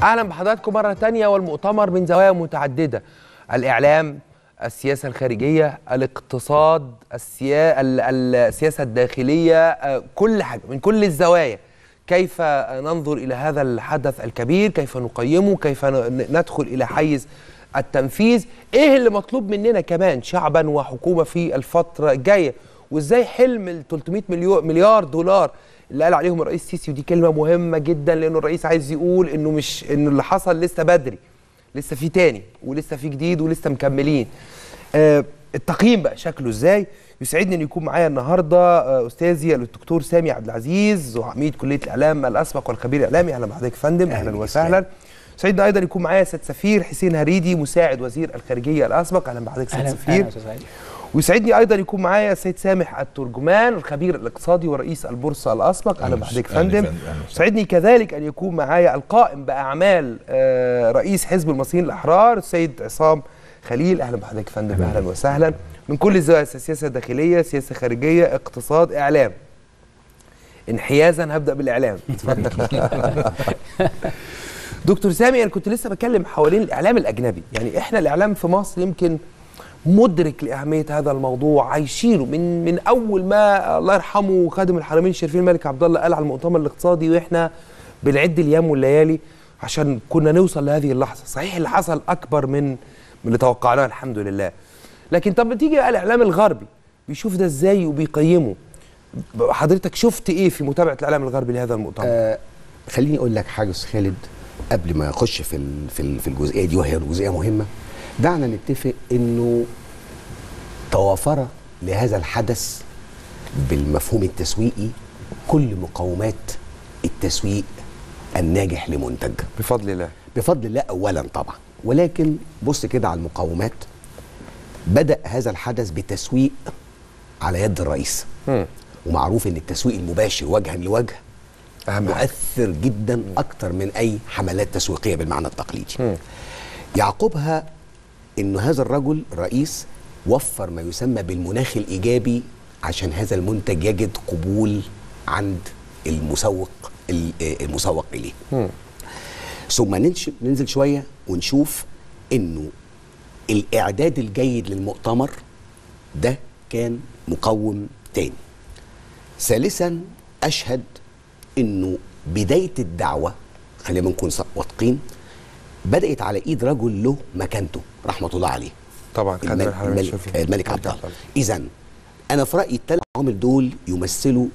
أهلا بحضراتكم مرة تانية، والمؤتمر من زوايا متعددة: الإعلام، السياسة الخارجية، الاقتصاد، السياسة الداخلية، كل حاجة من كل الزوايا. كيف ننظر إلى هذا الحدث الكبير، كيف نقيمه، كيف ندخل إلى حيز التنفيذ، إيه اللي مطلوب مننا كمان شعبا وحكومة في الفترة الجاية، وإزاي حلم ال 300 مليار دولار اللي قال عليهم الرئيس السيسي. ودي كلمة مهمة جدا، لأنه الرئيس عايز يقول إنه اللي حصل لسه بدري، لسه في تاني ولسه في جديد ولسه مكملين. التقييم بقى شكله إزاي؟ يسعدني أن يكون معايا النهارده أستاذي الدكتور سامي عبد العزيز، عميد كلية الإعلام الأسبق والخبير الإعلامي. أهلا بحضرتك يا فندم. أهلا وسهلا. سعيدنا أيضا يكون معايا سيد سفير حسين هريدي، مساعد وزير الخارجية الأسبق. أهلا بحضرتك سيد سفير. ويسعدني ايضا يكون معايا السيد سامح الترجمان، الخبير الاقتصادي ورئيس البورصه الاسبق. اهلا بحضرتك يا فندم. يسعدني كذلك ان يكون معايا القائم باعمال رئيس حزب المصريين الاحرار السيد عصام خليل. اهلا بحضرتك يا فندم. اهلا وسهلا. من كل الزوايا: سياسه داخليه، سياسه خارجيه، اقتصاد، اعلام. انحيازا هبدا بالاعلام. دكتور سامي، انا كنت لسه بتكلم حوالين الاعلام الاجنبي. يعني احنا الاعلام في مصر يمكن مدرك لأهمية هذا الموضوع، عايشينه من أول ما الله يرحمه خادم الحرمين الشريفين الملك عبد الله قال على المؤتمر الاقتصادي، وإحنا بنعد الأيام والليالي عشان كنا نوصل لهذه اللحظة. صحيح اللي حصل أكبر من اللي توقعناه الحمد لله، لكن طب بتيجي بقى الإعلام الغربي بيشوف ده إزاي وبيقيمه؟ حضرتك شفت إيه في متابعة الإعلام الغربي لهذا المؤتمر؟ خليني أقول لك حاجة أستاذ خالد قبل ما أخش في الجزئية دي، وهي جزئية مهمة. دعنا نتفق انه توافر لهذا الحدث بالمفهوم التسويقي كل مقومات التسويق الناجح لمنتج بفضل الله. بفضل الله اولا طبعا، ولكن بص كده على المقومات. بدأ هذا الحدث بتسويق على يد الرئيس، ومعروف ان التسويق المباشر وجها لوجه مؤثر جدا اكتر من اي حملات تسويقية بالمعنى التقليدي. يعقبها إنه هذا الرجل الرئيس وفر ما يسمى بالمناخ الإيجابي عشان هذا المنتج يجد قبول عند المسوق إليه. ثم ننزل شوية ونشوف إنه الإعداد الجيد للمؤتمر ده كان مقوم تاني. ثالثا أشهد إنه بداية الدعوة، خلينا نكون واثقين، بدأت على إيد رجل له مكانته رحمة الله عليه، طبعا الملك عبد الله. إذن أنا في رأيي الثلاث عوامل دول يمثلوا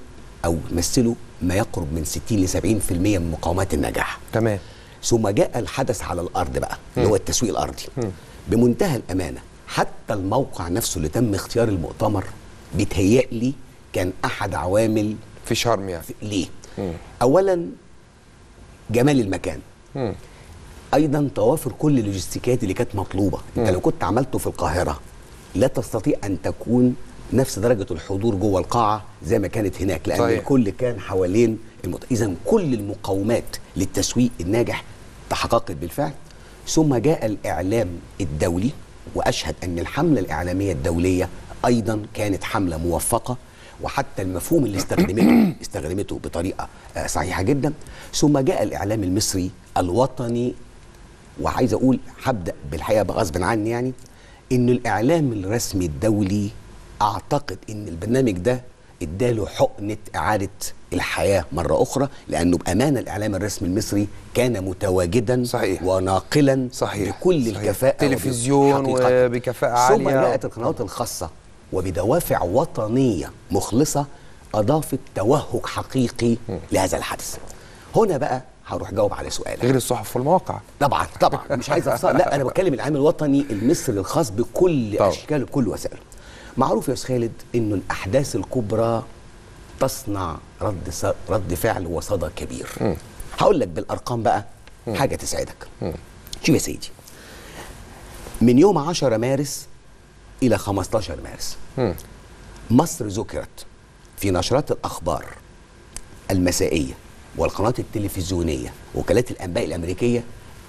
ما يقرب من 60 ل 70% من مقومات النجاح. تمام. ثم جاء الحدث على الأرض بقى اللي هو التسويق الأرضي. بمنتهى الأمانة حتى الموقع نفسه اللي تم اختيار المؤتمر بيتهيألي كان أحد عوامل في شرم يعني. ليه؟ أولا جمال المكان، ايضا توافر كل اللوجستيكات اللي كانت مطلوبه. انت لو كنت عملته في القاهره لا تستطيع ان تكون نفس درجه الحضور جوه القاعه زي ما كانت هناك، لان صحيح. الكل كان حوالين اذا كل المقومات للتسويق الناجح تحققت بالفعل. ثم جاء الاعلام الدولي، واشهد ان الحمله الاعلاميه الدوليه ايضا كانت حمله موفقه، وحتى المفهوم اللي استخدمته بطريقه صحيحه جدا. ثم جاء الاعلام المصري الوطني، وعايز اقول هبدا بالحقيقه بغصب عني، يعني ان الاعلام الرسمي الدولي اعتقد ان البرنامج ده اداله حقنه اعاده الحياه مره اخرى، لانه بامانه الاعلام الرسمي المصري كان متواجدا صحيح. وناقلا صحيح. بكل صحيح. الكفاءه، تلفزيون وبكفاءه عاليه. ثم جاءت القنوات الخاصه وبدوافع وطنيه مخلصه اضافت توهج حقيقي لهذا الحدث. هنا بقى هروح جاوب على سؤالك. غير الصحف والمواقع طبعا مش عايز افصل، لا انا بتكلم العامل الوطني المصري الخاص بكل اشكاله بكل وسائله. معروف يا استاذ خالد انه الاحداث الكبرى تصنع رد فعل وصدى كبير. هقول لك بالارقام بقى حاجه تسعدك. شوف يا سيدي، من يوم 10 مارس الى 15 مارس مصر ذكرت في نشرات الاخبار المسائيه والقنوات التلفزيونيه ووكالات الانباء الامريكيه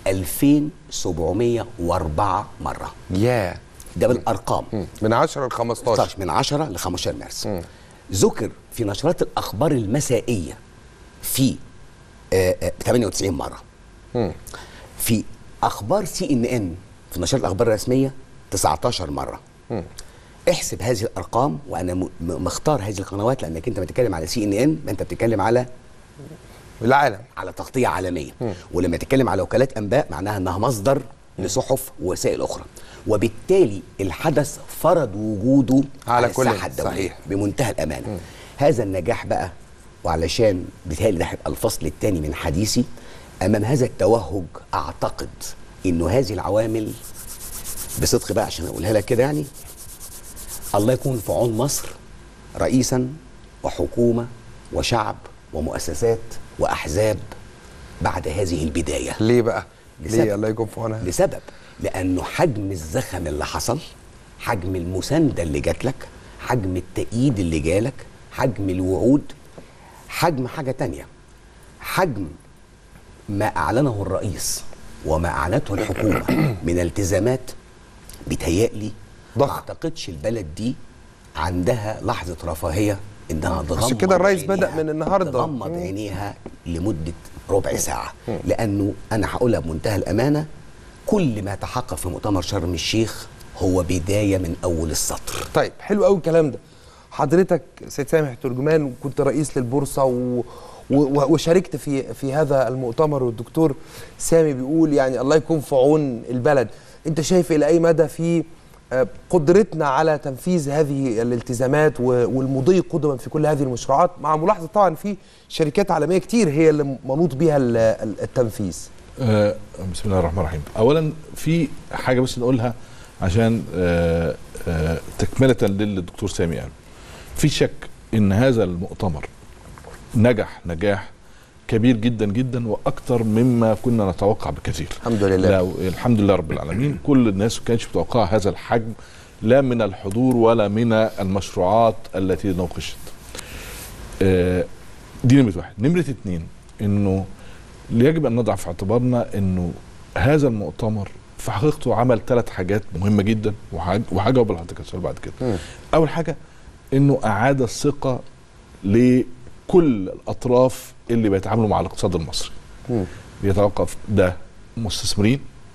2704 مره. ياه ده بالارقام. من 10 ل 15. من 10 ل 15 مارس. ذكر في نشرات الاخبار المسائيه في 98 مره. في اخبار CNN في نشرات الاخبار الرسميه 19 مره. احسب هذه الارقام، وانا مختار هذه القنوات لانك انت بتتكلم على CNN انت بتتكلم على العالم، على تغطيه عالميه. ولما تتكلم على وكالات انباء معناها انها مصدر لصحف ووسائل اخرى، وبالتالي الحدث فرض وجوده على كل الساحه الدوليه. صحيح. بمنتهى الامانه. هذا النجاح بقى، وعلشان بيتهيألي ده هيبقى الفصل الثاني من حديثي، امام هذا التوهج اعتقد انه هذه العوامل بصدق بقى عشان اقولها لك كده، يعني الله يكون في عون مصر رئيسا وحكومه وشعب ومؤسسات واحزاب بعد هذه البدايه. ليه بقى؟ ليه الله يكون في عونها؟ لسبب، لانه حجم الزخم اللي حصل، حجم المسانده اللي جات لك، حجم التأييد اللي جالك، حجم الوعود، حجم حاجه تانية، حجم ما اعلنه الرئيس وما اعلنته الحكومه من التزامات. بيتهيألي ما اعتقدش البلد دي عندها لحظه رفاهيه انها تغمض. عشان كده الرئيس بدأ من النهارده تغمض عينيها لمده ربع ساعه. لانه انا هقولها بمنتهى الامانه، كل ما تحقق في مؤتمر شرم الشيخ هو بدايه من اول السطر. طيب حلو قوي الكلام ده. حضرتك سيد سامح ترجمان وكنت رئيس للبورصه وشاركت في هذا المؤتمر، والدكتور سامي بيقول يعني الله يكون في عون البلد. انت شايف الى اي مدى في قدرتنا على تنفيذ هذه الالتزامات والمضي قدما في كل هذه المشروعات، مع ملاحظه طبعا في شركات عالميه كتير هي اللي منوط بها التنفيذ؟ بسم الله الرحمن الرحيم. اولا في حاجه بس نقولها عشان تكمله للدكتور سامي قال، في شك ان هذا المؤتمر نجح نجاح كبير جدا جدا واكثر مما كنا نتوقع بكثير. الحمد لله. الحمد لله رب العالمين. كل الناس ما كانتش متوقعه هذا الحجم، لا من الحضور ولا من المشروعات التي نوقشت. دي نمره واحد. نمره اتنين، انه يجب ان نضع في اعتبارنا انه هذا المؤتمر في حقيقته عمل 3 حاجات مهمه جدا، وهجاوب لحضرتك السؤال بعد كده. اول حاجه انه اعاد الثقه لكل الاطراف اللي بيتعاملوا مع الاقتصاد المصري. بيتوقف ده مستثمرين،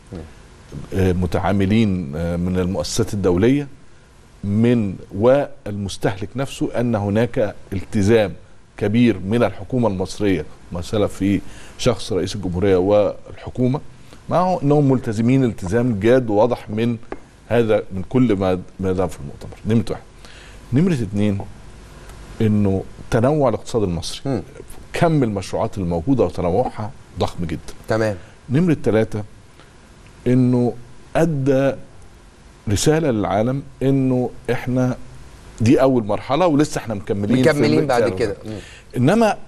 متعاملين من المؤسسات الدوليه، من والمستهلك نفسه، ان هناك التزام كبير من الحكومه المصريه مثلا في شخص رئيس الجمهوريه والحكومه، معه انهم ملتزمين التزام جاد وواضح من هذا، من كل ما دام في المؤتمر. نمره واحد. نمره اتنين، انه تنوع الاقتصاد المصري، كم المشروعات الموجوده وتنوعها ضخم جدا. تمام. نمره 3، انه ادى رساله للعالم انه احنا دي اول مرحله ولسه احنا مكملين بعد كده. انما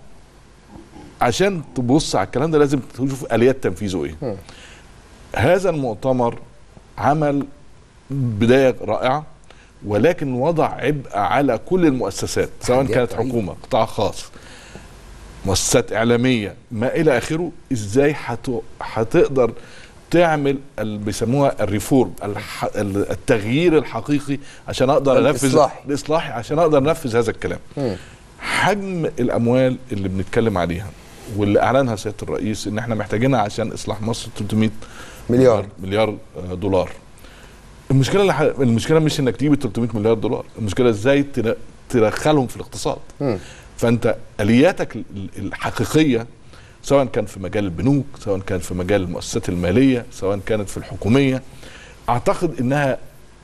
عشان تبص على الكلام ده لازم تشوف اليات تنفيذه ايه. هذا المؤتمر عمل بدايه رائعه، ولكن وضع عبء على كل المؤسسات، سواء كانت حكومه، قطاع خاص، مؤسسات اعلاميه، ما الى اخره. ازاي هتقدر تعمل اللي بيسموها الريفورم، التغيير الحقيقي، عشان اقدر انفذ الاصلاحي، عشان اقدر انفذ هذا الكلام. حجم الاموال اللي بنتكلم عليها واللي اعلنها سياده الرئيس ان احنا محتاجينها عشان اصلاح مصر 300 مليار دولار. المشكله مش انك تجيب 300 مليار دولار، المشكله ازاي تدخلهم في الاقتصاد. فانت الياتك الحقيقيه سواء كان في مجال البنوك، سواء كان في مجال المؤسسات الماليه، سواء كانت في الحكوميه، اعتقد انها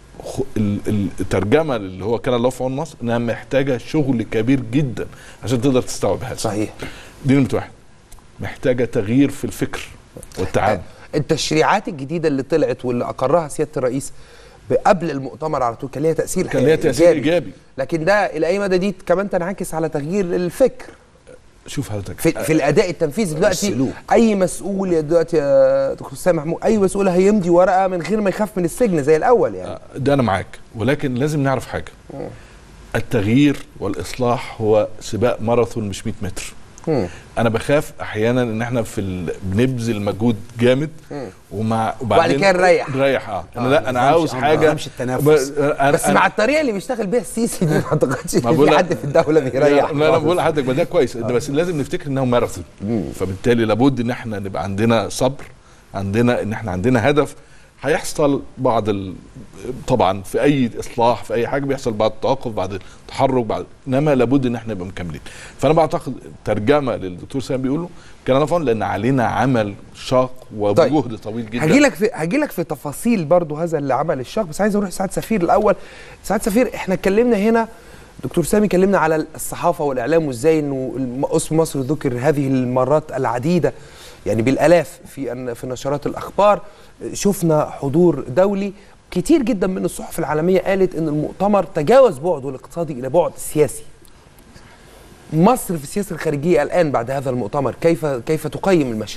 الترجمه اللي هو كان الله في عون مصر انها محتاجه شغل كبير جدا عشان تقدر تستوعب هذا. صحيح. دي نمره واحد. محتاجه تغيير في الفكر والتعامل. التشريعات الجديده اللي طلعت واللي اقرها سياده الرئيس قبل المؤتمر على طول كان ليها تاثير ايجابي، لكن ده الى اي مدى دي كمان تنعكس على تغيير الفكر؟ شوف حضرتك في الاداء التنفيذي دلوقتي. اي مسؤول دلوقتي يا دكتور سامح محمود، اي مسؤول هيمضي ورقه من غير ما يخاف من السجن زي الاول يعني. ده انا معاك، ولكن لازم نعرف حاجه. التغيير والاصلاح هو سباق ماراثون مش 100 متر. انا بخاف احيانا ان احنا بنبذل مجهود جامد وبعدين كده نريح. انا عاوز حاجه بس مع الطريقه اللي بيشتغل بيها السيسي دي ما اعتقدش ان في حد في الدوله بيريح. لا انا بقول لحضرتك ده كويس، بس لازم نفتكر انه ماراثون. فبالتالي لابد ان احنا نبقى عندنا صبر، عندنا ان احنا عندنا هدف. هيحصل بعض طبعا في اي اصلاح في اي حاجه بيحصل بعض التوقف بعد التحرك بعد، انما لابد ان احنا نبقى مكملين. فانا بعتقد ترجمه للدكتور سامي بيقوله كان انا فاهم، لان علينا عمل شاق وبجهد طويل جدا. هاجي لك في تفاصيل برضو هذا اللي عمل الشاق، بس عايز اروح سعاده سفير الاول. سعاده سفير، احنا اتكلمنا هنا، دكتور سامي كلمنا على الصحافه والاعلام وازاي انه اسم مصر ذكر هذه المرات العديده يعني بالالاف في نشرات الاخبار. شفنا حضور دولي كتير جدا من الصحف العالميه قالت ان المؤتمر تجاوز بعده الاقتصادي الى بعد سياسي. مصر في السياسه الخارجيه الان بعد هذا المؤتمر كيف تقيم المشهد؟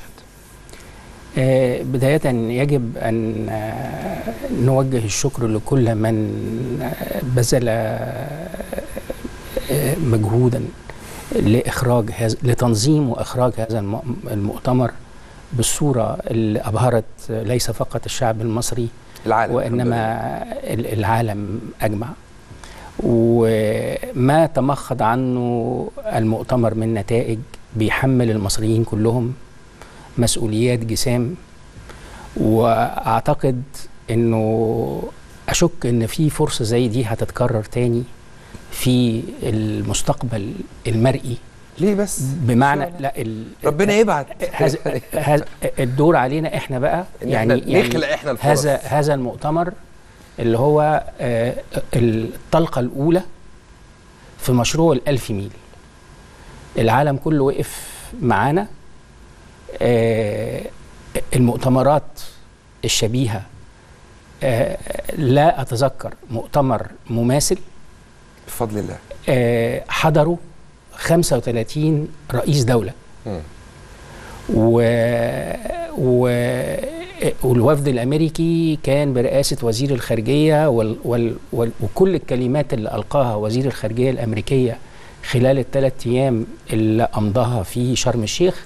بداية يجب أن نوجه الشكر لكل من بذل مجهودا لتنظيم وإخراج هذا المؤتمر بالصورة اللي أبهرت ليس فقط الشعب المصري العالم، وإنما العالم أجمع. وما تمخض عنه المؤتمر من نتائج بيحمل المصريين كلهم مسؤوليات جسام. واعتقد انه اشك ان في فرصه زي دي هتتكرر تاني في المستقبل المرئي. ليه بس؟ بمعنى لا ربنا يبعت. هذا الدور علينا احنا بقى، يعني نخلق احنا الفرص. هذا المؤتمر اللي هو الطلقه الاولى في مشروع ال1000 ميل. العالم كله وقف معانا. المؤتمرات الشبيهة لا أتذكر مؤتمر مماثل بفضل الله. حضروا 35 رئيس دولة والوفد الأمريكي كان برئاسة وزير الخارجية وكل الكلمات اللي ألقاها وزير الخارجية الأمريكية خلال ال3 أيام اللي أمضاها في شرم الشيخ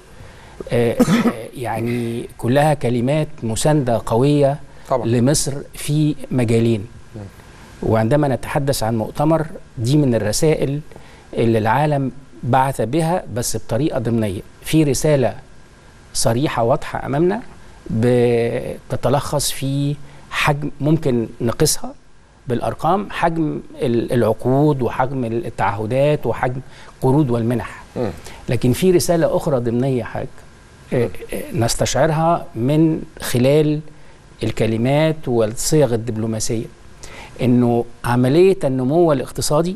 يعني كلها كلمات مساندة قوية طبعا لمصر في مجالين. وعندما نتحدث عن مؤتمر، دي من الرسائل اللي العالم بعث بها بس بطريقة ضمنية، في رسالة صريحة واضحة أمامنا بتتلخص في حجم ممكن نقيسها بالأرقام، حجم العقود وحجم التعهدات وحجم قروض والمنح. لكن في رسالة أخرى ضمنية حاجة نستشعرها من خلال الكلمات والصيغ الدبلوماسية، إنه عملية النمو الاقتصادي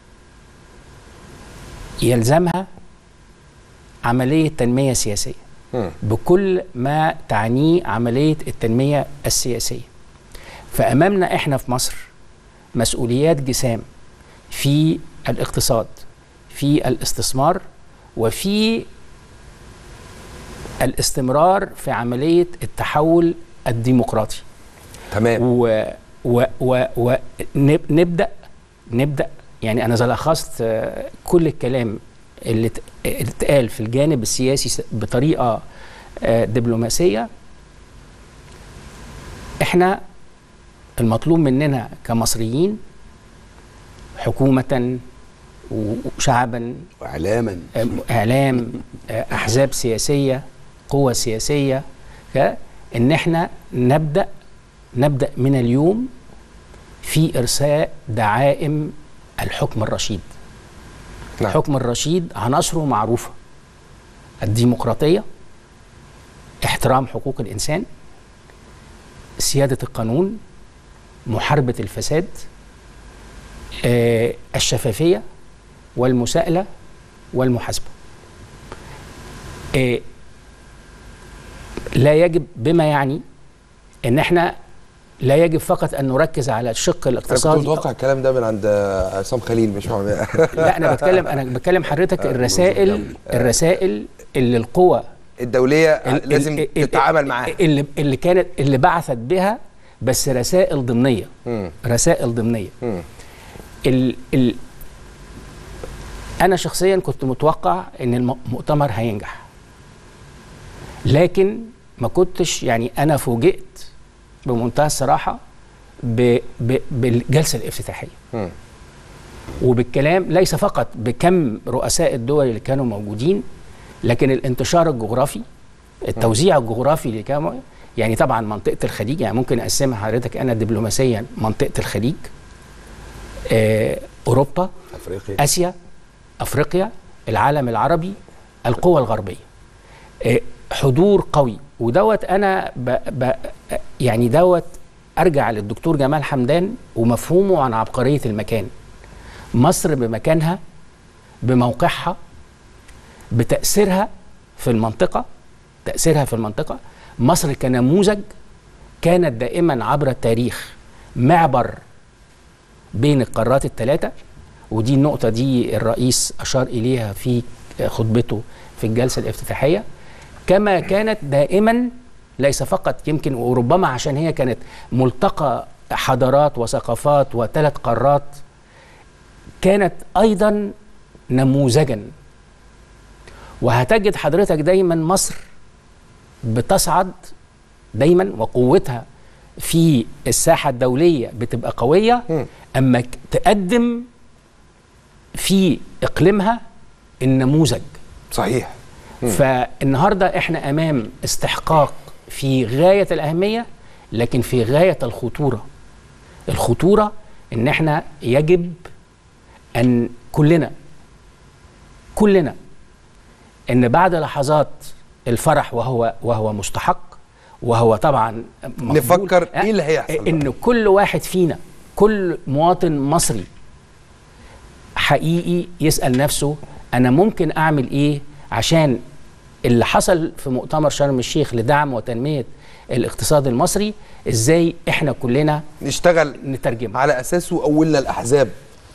يلزمها عملية تنمية سياسية بكل ما تعنيه عملية التنمية السياسية. فأمامنا إحنا في مصر مسؤوليات جسام في الاقتصاد، في الاستثمار، وفي الاستمرار في عملية التحول الديمقراطي. تمام. ونبدأ يعني أنا لخصت كل الكلام اللي اتقال في الجانب السياسي بطريقة دبلوماسية. احنا المطلوب مننا كمصريين حكومة وشعبا إعلام أحزاب سياسية قوى سياسية، إن احنا نبدأ من اليوم في إرساء دعائم الحكم الرشيد. نعم. الحكم الرشيد عناصره معروفة: الديمقراطية، احترام حقوق الإنسان، سيادة القانون، محاربة الفساد، الشفافية والمساءلة والمحاسبة. لا يجب، بما يعني ان احنا لا يجب فقط ان نركز على الشق الاقتصادي. كنت متوقع الكلام ده من عند عصام خليل، مش معايا. لا، انا بتكلم حضرتك الرسائل اللي القوى الدولية لازم تتعامل معاها، اللي بعثت بها، بس رسائل ضمنية. رسائل ضمنية. أنا شخصيا كنت متوقع إن المؤتمر هينجح، لكن ما كنتش، يعني أنا فوجئت بمنتهى الصراحة بالجلسة الافتتاحية وبالكلام، ليس فقط بكم رؤساء الدول اللي كانوا موجودين، لكن الانتشار الجغرافي، التوزيع الجغرافي اللي كانوا، يعني طبعا منطقه الخليج، يعني ممكن اقسمها حضرتك انا دبلوماسيا منطقه الخليج، اوروبا، افريقيا، اسيا، افريقيا، العالم العربي، القوى الغربيه. حضور قوي، ودوت انا يعني دوت ارجع للدكتور جمال حمدان ومفهومه عن عبقريه المكان. مصر بمكانها، بموقعها، بتاثيرها في المنطقه، مصر كنموذج كانت دائما عبر التاريخ معبر بين القارات الثلاثه، ودي النقطه دي الرئيس اشار اليها في خطبته في الجلسه الافتتاحيه، كما كانت دائما ليس فقط يمكن وربما عشان هي كانت ملتقى حضارات وثقافات وثلاث قارات، كانت ايضا نموذجا. وهتجد حضرتك دايما مصر بتصعد دايما، وقوتها في الساحه الدوليه بتبقى قويه اما تقدم في اقليمها النموذج. صحيح. فالنهارده احنا امام استحقاق في غايه الاهميه، لكن في غايه الخطوره. الخطوره ان احنا يجب ان كلنا ان بعد لحظات الفرح وهو مستحق، وهو طبعا نفكر ايه اللي هيحصل، ان كل واحد فينا، كل مواطن مصري حقيقي يسأل نفسه انا ممكن اعمل ايه عشان اللي حصل في مؤتمر شرم الشيخ لدعم وتنمية الاقتصاد المصري، ازاي احنا كلنا نشتغل نترجمه على اساسه. اولنا الاحزاب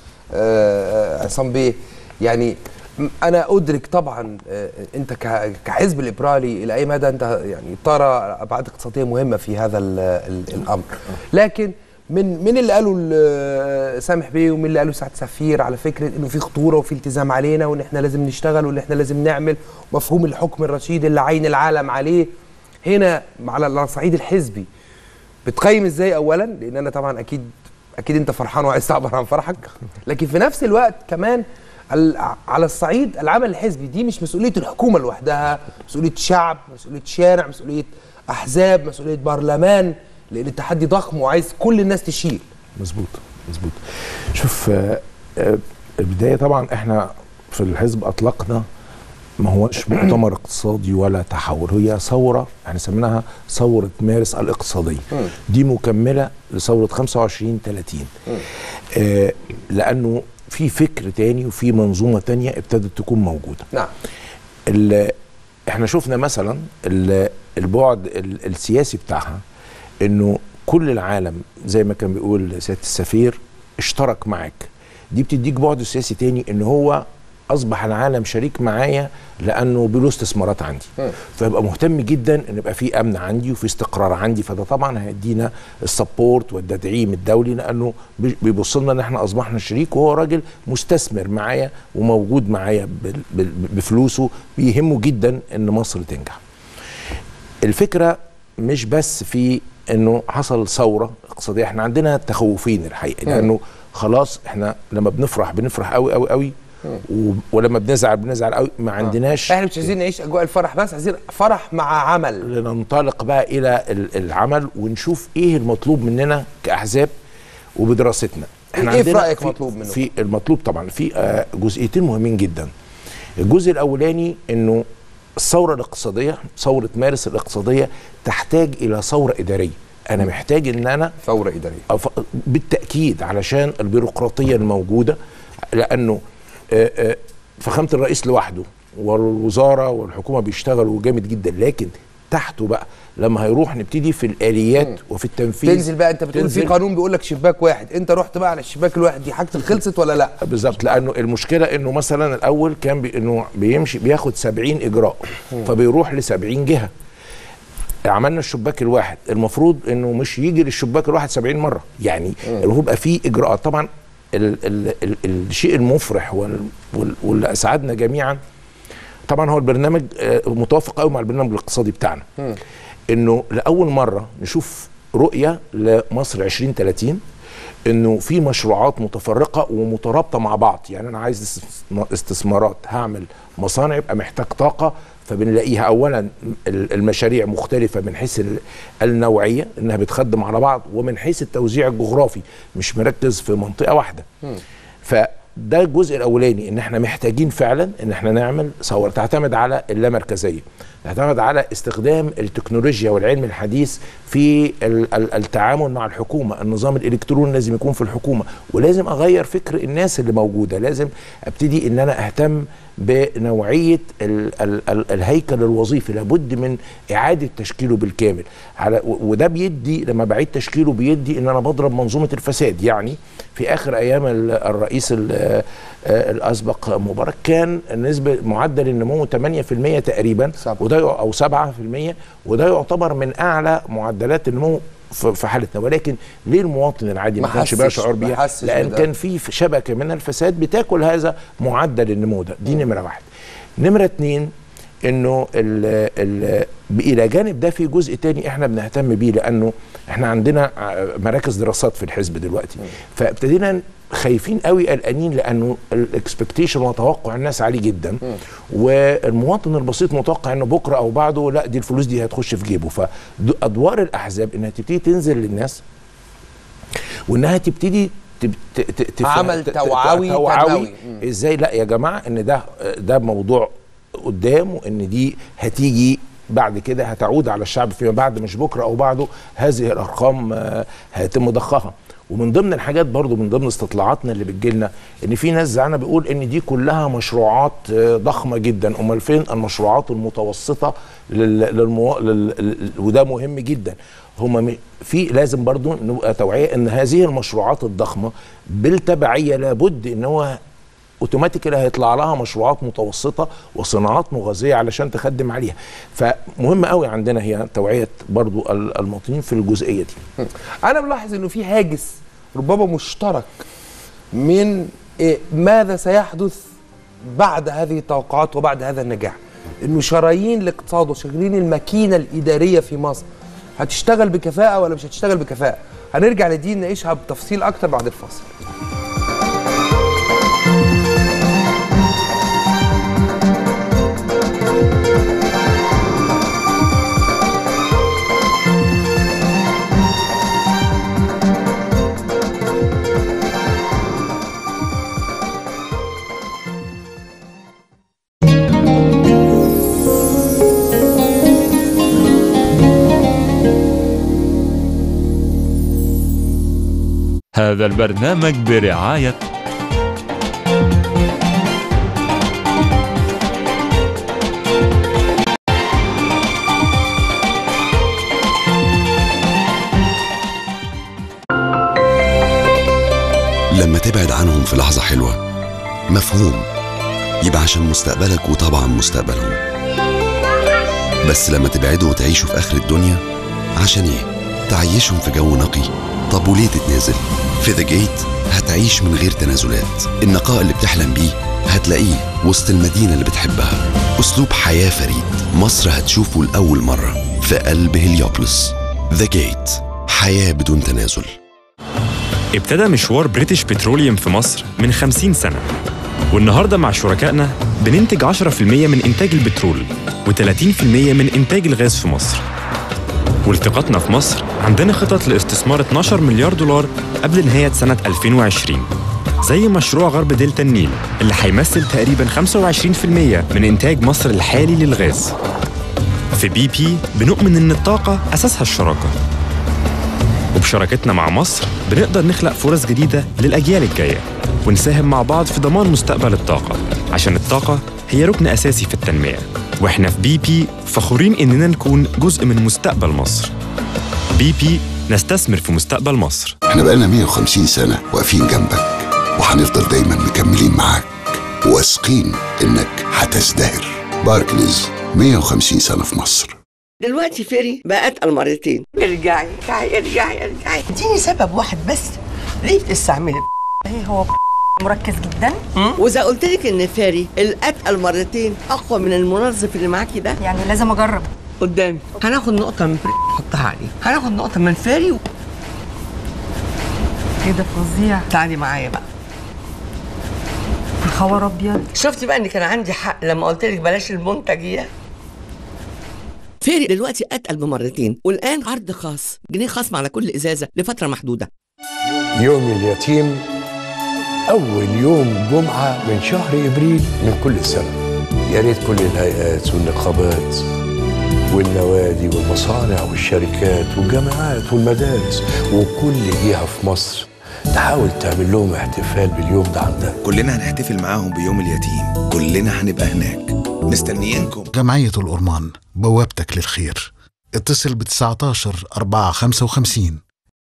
عصام بيه، يعني انا ادرك طبعا انت كحزب الليبرالي الى اي مدى انت يعني ترى ابعاد اقتصاديه مهمه في هذا الامر، لكن من اللي قاله سامح بيه ومن اللي قاله سعد سفير على فكره انه في خطوره وفي التزام علينا وان احنا لازم نشتغل وان احنا لازم نعمل، مفهوم الحكم الرشيد اللي عين العالم عليه هنا على الصعيد الحزبي بتقيم ازاي؟ اولا لان انا طبعا اكيد انت فرحان وعايز تعبر عن فرحك، لكن في نفس الوقت كمان على الصعيد العمل الحزبي دي مش مسؤوليه الحكومه لوحدها، مسؤوليه شعب، مسؤوليه شارع، مسؤوليه احزاب، مسؤوليه برلمان، لان التحدي ضخم وعايز كل الناس تشيل. مظبوط. شوف، البدايه طبعا احنا في الحزب اطلقنا ما هوش مؤتمر اقتصادي ولا تحول، هي ثوره احنا سميناها ثوره مارس الاقتصاديه. دي مكمله لثوره 25/30، لانه في فكر تاني وفي منظومه تانيه ابتدت تكون موجوده. نعم. احنا شفنا مثلا البعد السياسي بتاعها، انه كل العالم زي ما كان بيقول سياده السفير اشترك معاك. دي بتديك بعد سياسي تاني، ان هو اصبح العالم شريك معايا لانه له استثمارات عندي، فيبقى مهتم جدا ان يبقى في امن عندي وفي استقرار عندي، فده طبعا هيدينا السبورت والتدعيم الدولي، لانه بيبص لنا ان احنا اصبحنا شريك وهو راجل مستثمر معايا وموجود معايا بفلوسه، بيهمه جدا ان مصر تنجح. الفكره مش بس في انه حصل ثوره اقتصاديه، احنا عندنا تخوفين الحقيقه، لانه خلاص احنا لما بنفرح قوي قوي قوي، ولما بنزعل قوي، ما عندناش. احنا مش عايزين نعيش اجواء الفرح بس، عايزين فرح مع عمل. ننطلق بقى الى العمل ونشوف ايه المطلوب مننا كاحزاب وبدراستنا. احنا ايه في رايك مطلوب منه؟ في المطلوب طبعا في جزئيتين مهمين جدا. الجزء الاولاني انه الثوره الاقتصاديه، ثوره مارس الاقتصاديه، تحتاج الى ثوره اداريه. انا محتاج ان انا ثوره اداريه بالتاكيد، علشان البيروقراطيه الموجوده، لانه فخامه الرئيس لوحده والوزاره والحكومه بيشتغلوا جامد جدا، لكن تحته بقى لما هيروح نبتدي في الاليات وفي التنفيذ. تنزل بقى، انت بتقول في قانون بيقول لك شباك واحد، انت رحت بقى على الشباك الواحد، دي حاجتك خلصت ولا لا؟ بالظبط، لانه المشكله انه مثلا الاول كان انه بيمشي بياخد 70 اجراء، فبيروح ل 70 جهه. عملنا الشباك الواحد، المفروض انه مش يجي للشباك الواحد 70 مره، يعني المفروض يبقى في اجراءات. طبعا الشيء المفرح واللي اسعدنا جميعا طبعا هو البرنامج متوافق قوي مع البرنامج الاقتصادي بتاعنا، انه لاول مره نشوف رؤيه لمصر 2030، انه في مشروعات متفرقه ومترابطه مع بعض. يعني انا عايز استثمارات، هعمل مصانع، يبقى محتاج طاقه، فبنلاقيها اولا المشاريع مختلفه من حيث النوعيه انها بتخدم على بعض، ومن حيث التوزيع الجغرافي مش مركز في منطقه واحده. فده الجزء الاولاني، ان احنا محتاجين فعلا ان احنا نعمل ثوره تعتمد على اللامركزيه، تعتمد على استخدام التكنولوجيا والعلم الحديث في التعامل مع الحكومه. النظام الالكتروني لازم يكون في الحكومه، ولازم اغير فكر الناس اللي موجوده. لازم ابتدي ان انا اهتم بنوعيه الهيكل الوظيفي، لابد من اعاده تشكيله بالكامل. وده بيدي، لما بعيد تشكيله بيدي ان انا بضرب منظومه الفساد. يعني في اخر ايام الرئيس الاسبق مبارك كان نسبه معدل النمو 8% تقريبا، وده او 7%، وده يعتبر من اعلى معدلات النمو في حالتنا. ولكن ليه المواطن العادي ما كانش بيشعر بيها؟ لان كان في شبكه من الفساد بتاكل هذا معدل النمو ده. دي نمره واحد. نمره اتنين، انه الى جانب ده في جزء تاني احنا بنهتم بيه، لانه احنا عندنا مراكز دراسات في الحزب دلوقتي، فابتدينا خايفين قوي، قلقانين، لانه الاكسبكتيشن وتوقع الناس عالي جدا، والمواطن البسيط متوقع انه بكره او بعده لا دي الفلوس دي هتخش في جيبه. فادوار الاحزاب انها تبتدي تنزل للناس، وانها تبتدي عمل توعوي. ازاي؟ لا يا جماعه، ان ده موضوع قدام، وان دي هتيجي بعد كده هتعود على الشعب فيما بعد، مش بكره او بعده هذه الارقام هيتم ضخها. ومن ضمن الحاجات برضو، من ضمن استطلاعاتنا اللي بتجيلنا، ان في ناس زعلانه بيقول ان دي كلها مشروعات ضخمه جدا. امال فين المشروعات المتوسطه وده مهم جدا. في لازم برضو نبقى توعيه ان هذه المشروعات الضخمه بالتبعيه لابد ان هو اوتوماتيكلي هيطلع لها مشروعات متوسطه وصناعات مغذيه علشان تخدم عليها. فمهم قوي عندنا هي توعيه برضو المواطنين في الجزئيه دي. انا بلاحظ انه في هاجس ربما مشترك من ماذا سيحدث بعد هذه التوقعات وبعد هذا النجاح، انه شرايين الاقتصاد وشرايين الماكينه الاداريه في مصر هتشتغل بكفاءه ولا مش هتشتغل بكفاءه. هنرجع لدي نناقشها بتفصيل اكتر بعد الفاصل. هذا البرنامج برعاية لما تبعد عنهم في لحظة حلوة مفهوم، يبقى عشان مستقبلك وطبعا مستقبلهم. بس لما تبعدوا وتعيشوا في آخر الدنيا عشان ايه؟ تعيشهم في جو نقي. طب وليه تتنازل؟ في ذا جيت هتعيش من غير تنازلات. النقاء اللي بتحلم بيه هتلاقيه وسط المدينة اللي بتحبها. أسلوب حياة فريد مصر هتشوفه لأول مرة في قلب هليوبلس. ذا جيت، حياة بدون تنازل. ابتدى مشوار بريتش بتروليوم في مصر من 50 سنة، والنهاردة مع شركائنا بننتج 10% من إنتاج البترول و30% من إنتاج الغاز في مصر. والتقاطنا في مصر عندنا خطط لاستثمار 12 مليار دولار قبل نهاية سنة 2020، زي مشروع غرب دلتا النيل اللي هيمثل تقريباً 25% من إنتاج مصر الحالي للغاز. في بي بي بنؤمن إن الطاقة أساسها الشراكة، وبشراكتنا مع مصر بنقدر نخلق فرص جديدة للأجيال الجاية، ونساهم مع بعض في ضمان مستقبل الطاقة، عشان الطاقة هي ركن أساسي في التنمية. وإحنا في بي بي فخورين إننا نكون جزء من مستقبل مصر. بي بي، نستثمر في مستقبل مصر. احنا بقالنا 150 سنة واقفين جنبك، وهنفضل دايما مكملين معاك، واثقين إنك هتزدهر. باركليز، 150 سنة في مصر. دلوقتي فيري بقى اتقل مرتين. ارجعي ارجعي ارجعي ارجعي. اديني سبب واحد بس ليه بتستعملي هو مركز جدا. واذا قلت لك ان فيري الاتقل مرتين اقوى من المنظف اللي معاكي ده، يعني لازم اجرب. قدامي هناخد نقطه من فيري نحطها عليه، هناخد نقطه من فيري ايه ده فظيع. تعالي معايا بقى. خبر ابيض. شفتي بقى ان كان عندي حق لما قلت لك بلاش المنتج. فيري دلوقتي اتقل بمرتين، والان عرض خاص، جنيه خصم على كل ازازه لفتره محدوده. يوم اليتيم اول يوم جمعه من شهر ابريل من كل سنه. يا ريت كل الهيئات والنقابات والنوادي والمصانع والشركات والجامعات والمدارس وكل جهه في مصر تحاول تعمل لهم احتفال باليوم ده عندها. كلنا هنحتفل معاهم بيوم اليتيم، كلنا هنبقى هناك مستنيينكم. جمعية الأورمان، بوابتك للخير. اتصل ب 19 455.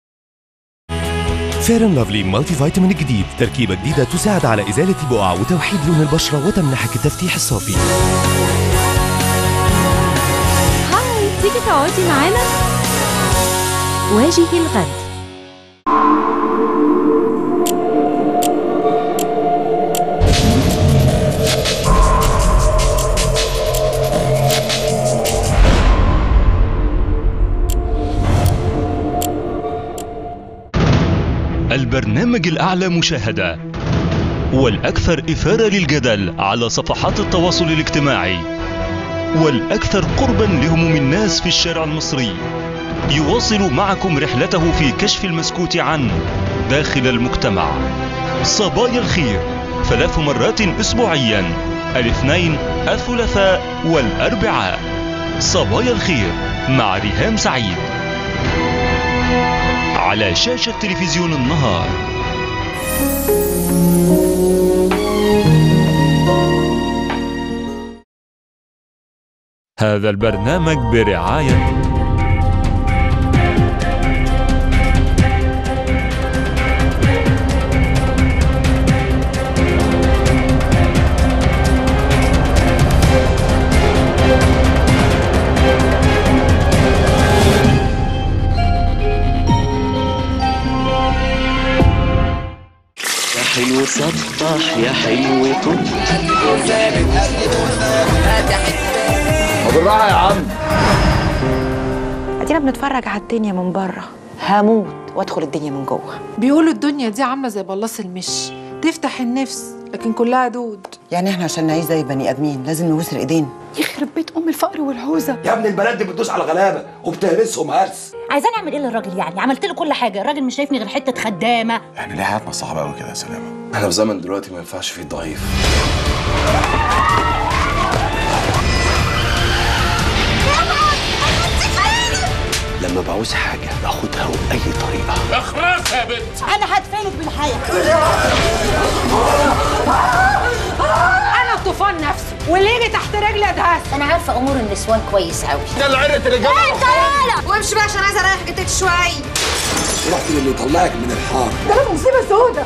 فير اند لافلي مالتي فيتامين الجديد، تركيبة جديدة تساعد على إزالة البقع وتوحيد لون البشرة وتمنحك التفتيح الصافي. هاي، تيجي تقعدي معانا؟ واجهي الغد. البرنامج الأعلى مشاهدة والأكثر إثارة للجدل على صفحات التواصل الاجتماعي والأكثر قربا لهموم الناس في الشارع المصري، يواصل معكم رحلته في كشف المسكوت عنه داخل المجتمع. صبايا الخير 3 مرات أسبوعيا، الاثنين الثلاثاء والأربعاء. صبايا الخير مع ريهام سعيد على شاشة تلفزيون النهار. هذا البرنامج برعاية حلو سطح يا حلو طب. بالراحة يا عم. ادينا بنتفرج على الدنيا من بره، هموت وادخل الدنيا من جوه. بيقولوا الدنيا دي عامله زي بلاص المش، تفتح النفس لكن كلها دود. يعني احنا عشان نعيش زي بني ادمين لازم نوسر ايدينا. يخرب بيت ام الفقر والعوزه. يا ابن البلد دي بتدوس على الغلابه وبتهرسهم هرس. عايزاني اعمل ايه للراجل؟ يعني عملت له كل حاجه، الراجل مش شايفني غير حته خدامه. احنا ليه حياتنا صعبه قوي كده يا سلامه؟ احنا في زمن دلوقتي ما ينفعش فيه الضعيف. لما بعوز حاجه باخدها باي طريقه. اخرس يا بنت. انا هدفنك بالحياه. انا الطوفان نفسه واللي يجي تحت رجلي ادهس. انا عارفه امور النسوان كويس قوي. ده اللي عرت الرجاله. انت يالا وامشي بقى عشان عايزه اريح جدتي شويه. رحت للي يطلعك من الحار. ده مصيبه سودة.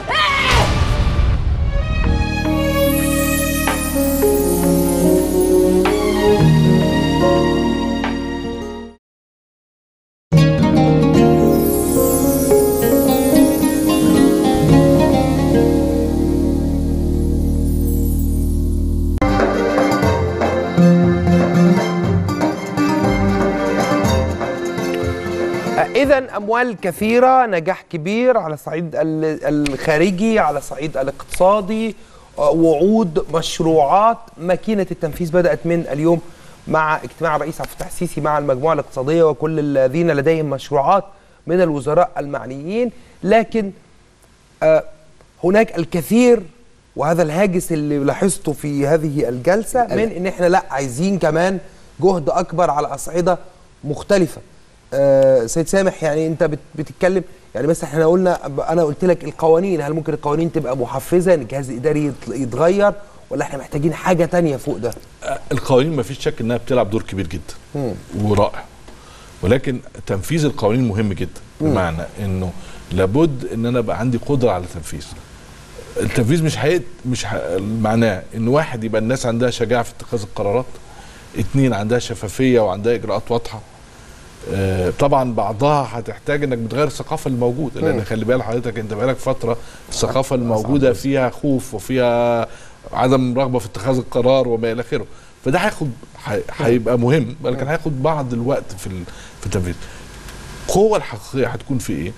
إذن أموال كثيرة، نجاح كبير على الصعيد الخارجي، على الصعيد الاقتصادي، وعود، مشروعات. ماكينة التنفيذ بدأت من اليوم مع اجتماع الرئيس عبد الفتاح السيسي مع المجموعة الاقتصادية وكل الذين لديهم مشروعات من الوزراء المعنيين. لكن هناك الكثير، وهذا الهاجس اللي لاحظته في هذه الجلسة، من إن إحنا لا عايزين كمان جهد أكبر على أصعدة مختلفة. سيد سامح، يعني انت بتتكلم، يعني مثلا احنا قلنا، انا قلت لك القوانين، هل ممكن القوانين تبقى محفزه ان الجهاز الاداري يتغير، ولا احنا محتاجين حاجه تانية فوق ده؟ القوانين ما فيش شك انها بتلعب دور كبير جدا ورائع، ولكن تنفيذ القوانين مهم جدا، بمعنى انه لابد ان انا بقى عندي قدره على التنفيذ. التنفيذ مش معناه ان واحد يبقى الناس عندها شجاعه في اتخاذ القرارات، 2 عندها شفافيه وعندها اجراءات واضحه. طبعا بعضها هتحتاج انك بتغير الثقافه الموجوده، لان خلي بال حضرتك انت بقالك فتره الثقافه الموجوده فيها خوف وفيها عدم رغبه في اتخاذ القرار وما الى اخره، فده هيبقى مهم، ولكن هياخد بعض الوقت في التنفيذ. القوه الحقيقيه هتكون في ايه؟ في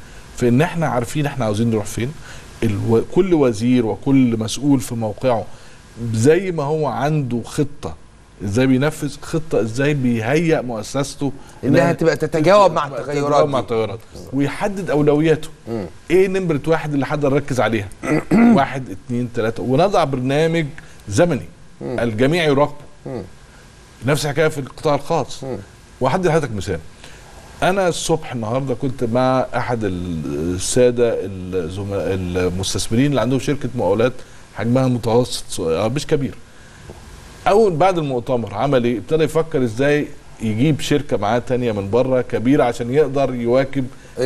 في ان احنا عارفين احنا عاوزين نروح فين. كل وزير وكل مسؤول في موقعه زي ما هو عنده خطه ازاي بينفذ، خطه ازاي بيهيئ مؤسسته انها تبقى تتجاوب مع التغيرات ويحدد اولوياته. ايه نمره واحد اللي حد نركز عليها؟ 1 2 3 ونضع برنامج زمني الجميع يراقبه. نفس الحكايه في القطاع الخاص. وهدي لحضرتك مثال. انا الصبح النهارده كنت مع احد الساده المستثمرين اللي عندهم شركه مقاولات حجمها متوسط مش كبير. اول بعد المؤتمر عمل ايه؟ ابتدى يفكر ازاي يجيب شركه معاه تانية من بره كبيره عشان يقدر يواكب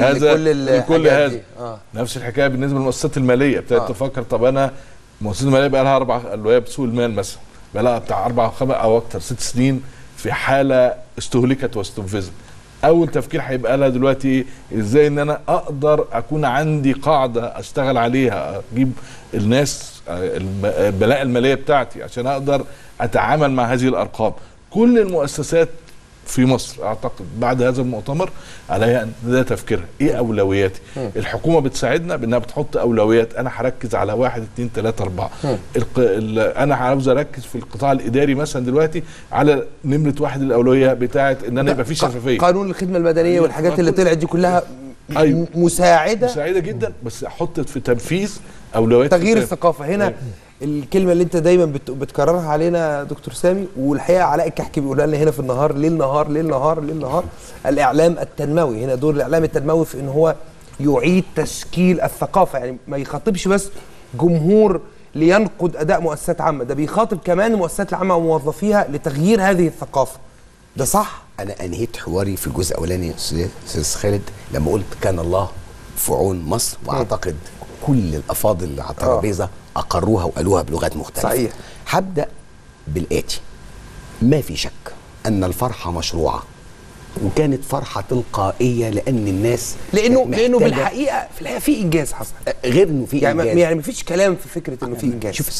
كل هذا. نفس الحكايه بالنسبه للمؤسسات الماليه. ابتدت تفكر طب انا المؤسسات الماليه بقى لها 4 اللي هي بسوق المال مثلا بقى لها بتاع 4 5 او اكتر 6 سنين في حاله استهلكت واستنفذت. اول تفكير هيبقى لها دلوقتي ايه؟ ازاي ان انا اقدر اكون عندي قاعده اشتغل عليها، اجيب الناس البلاء الماليه بتاعتي عشان اقدر اتعامل مع هذه الارقام. كل المؤسسات في مصر اعتقد بعد هذا المؤتمر عليها ان ده تفكيرها ايه اولوياتي. الحكومه بتساعدنا بانها بتحط اولويات. انا هركز على 1 2 3 4. انا عاوز اركز في القطاع الاداري مثلا دلوقتي على نمره 1 الاولويه بتاعه ان انا يبقى في شفافيه. قانون الخدمه المدنيه والحاجات اللي طلعت دي كلها مساعده جدا، بس احط في تنفيذ اولويات تغيير الثقافه. هنا الكلمه اللي انت دايما بتكررها علينا دكتور سامي، والحقيقه علاء الكحكي بيقولها لنا هنا في النهار ليل نهار ليل نهار ليل نهار، الاعلام التنموي. هنا دور الاعلام التنموي في ان هو يعيد تشكيل الثقافه، يعني ما يخاطبش بس جمهور لينقد اداء مؤسسات عامه، ده بيخاطب كمان المؤسسات العامه وموظفيها لتغيير هذه الثقافه. ده صح؟ انا انهيت حواري في الجزء الاولاني يا استاذ خالد لما قلت كان الله في عون مصر، واعتقد كل الافاضل على الترابيزه اقروها وقالوها بلغات مختلفه. صحيح. هبدا بالاتي. ما في شك ان الفرحه مشروعه، وكانت فرحه تلقائيه لان الناس لانه بالحقيقه في انجاز حصل، غير انه في انجاز. يعني ما فيش كلام في فكره انه في انجاز. شوف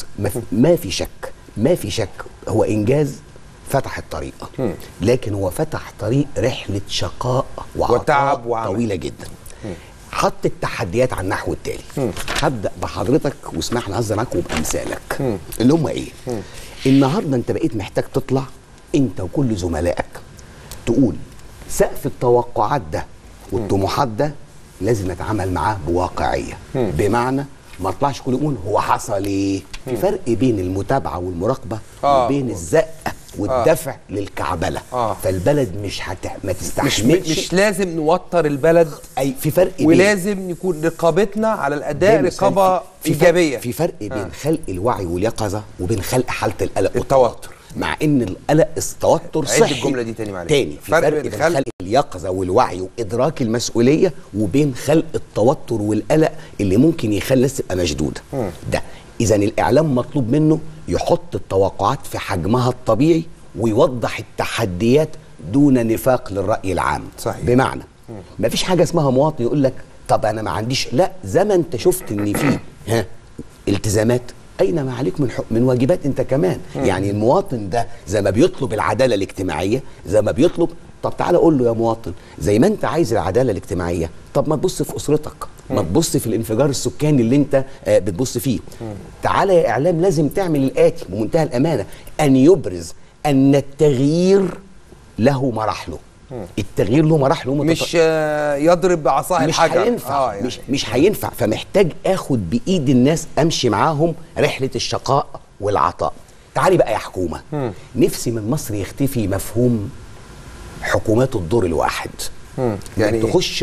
ما في شك هو انجاز فتح الطريق، لكن هو فتح طريق رحله شقاء وتعب طويله جدا. حط التحديات على النحو التالي. هبدا بحضرتك واسمح لي اهزر معاك وبامثالك اللي هم ايه؟ النهارده انت بقيت محتاج تطلع انت وكل زملائك تقول سقف التوقعات ده والطموحات ده لازم نتعامل معاه بواقعيه. بمعنى ما اطلعش كل يقول هو حصل ايه؟ في فرق بين المتابعه والمراقبه وبين الزقه والدفع للكعبله. فالبلد ما تستحملش. مش لازم نوتر البلد. اي في فرق ولازم يكون رقابتنا على الاداء رقابه ايجابيه. في فرق بين خلق الوعي واليقظه وبين خلق حاله القلق والتوتر. مع ان القلق التوتر صحي. عيد الجمله دي تاني معلش. في فرق بين خلق اليقظه والوعي وادراك المسؤوليه وبين خلق التوتر والقلق اللي ممكن يخلي الناس تبقى مشدوده. ده اذا الاعلام مطلوب منه يحط التوقعات في حجمها الطبيعي ويوضح التحديات دون نفاق للراي العام. صحيح. بمعنى ما فيش حاجه اسمها مواطن يقول لك طب انا ما عنديش، لا، زي ما انت شفت ان في التزامات اين ما عليك من واجبات انت كمان. يعني المواطن ده زي ما بيطلب العداله الاجتماعيه، زي ما بيطلب طب تعالى قول له يا مواطن زي ما انت عايز العداله الاجتماعيه، طب ما تبص في اسرتك، ما تبص في الانفجار السكاني اللي انت بتبص فيه. تعالى يا اعلام لازم تعمل الاتي بمنتهى الامانه، ان يبرز ان التغيير له مراحله. التغيير له مراحله، مش يضرب بعصاه الحجر. مش هينفع. يعني. مش هينفع. فمحتاج اخد بايد الناس امشي معاهم رحله الشقاء والعطاء. تعالي بقى يا حكومه، نفسي من مصر يختفي مفهوم حكومات الدور الواحد. يعني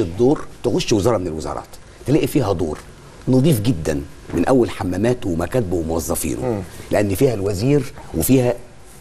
تخش وزاره من الوزارات تلاقي فيها دور نظيف جدا من اول حمامات ومكاتبه وموظفينه، لان فيها الوزير وفيها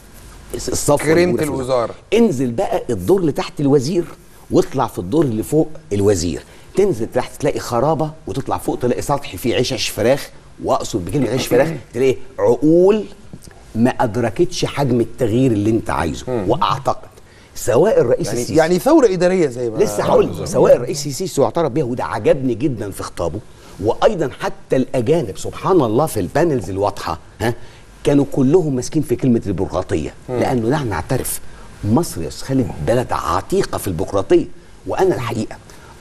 الصف كريمه الوزاره. انزل بقى الدور اللي تحت الوزير واطلع في الدور اللي فوق الوزير. تنزل تحت تلاقي خرابه وتطلع فوق تلاقي سطح فيه عشش فراخ، واقصد بكلمه عيش فراخ تلاقي عقول ما ادركتش حجم التغيير اللي انت عايزه. واعتقد سواء الرئيس السيسي يعني ثوره اداريه زي ما لسه هقول، سواء الرئيس السيسي واعترف بيها وده عجبني جدا في خطابه، وايضا حتى الاجانب سبحان الله في البانلز الواضحه كانوا كلهم ماسكين في كلمه البيروقراطيه، لانه نحن نعترف مصر يا استاذ خالد بلد عتيقه في البيروقراطيه. وانا الحقيقه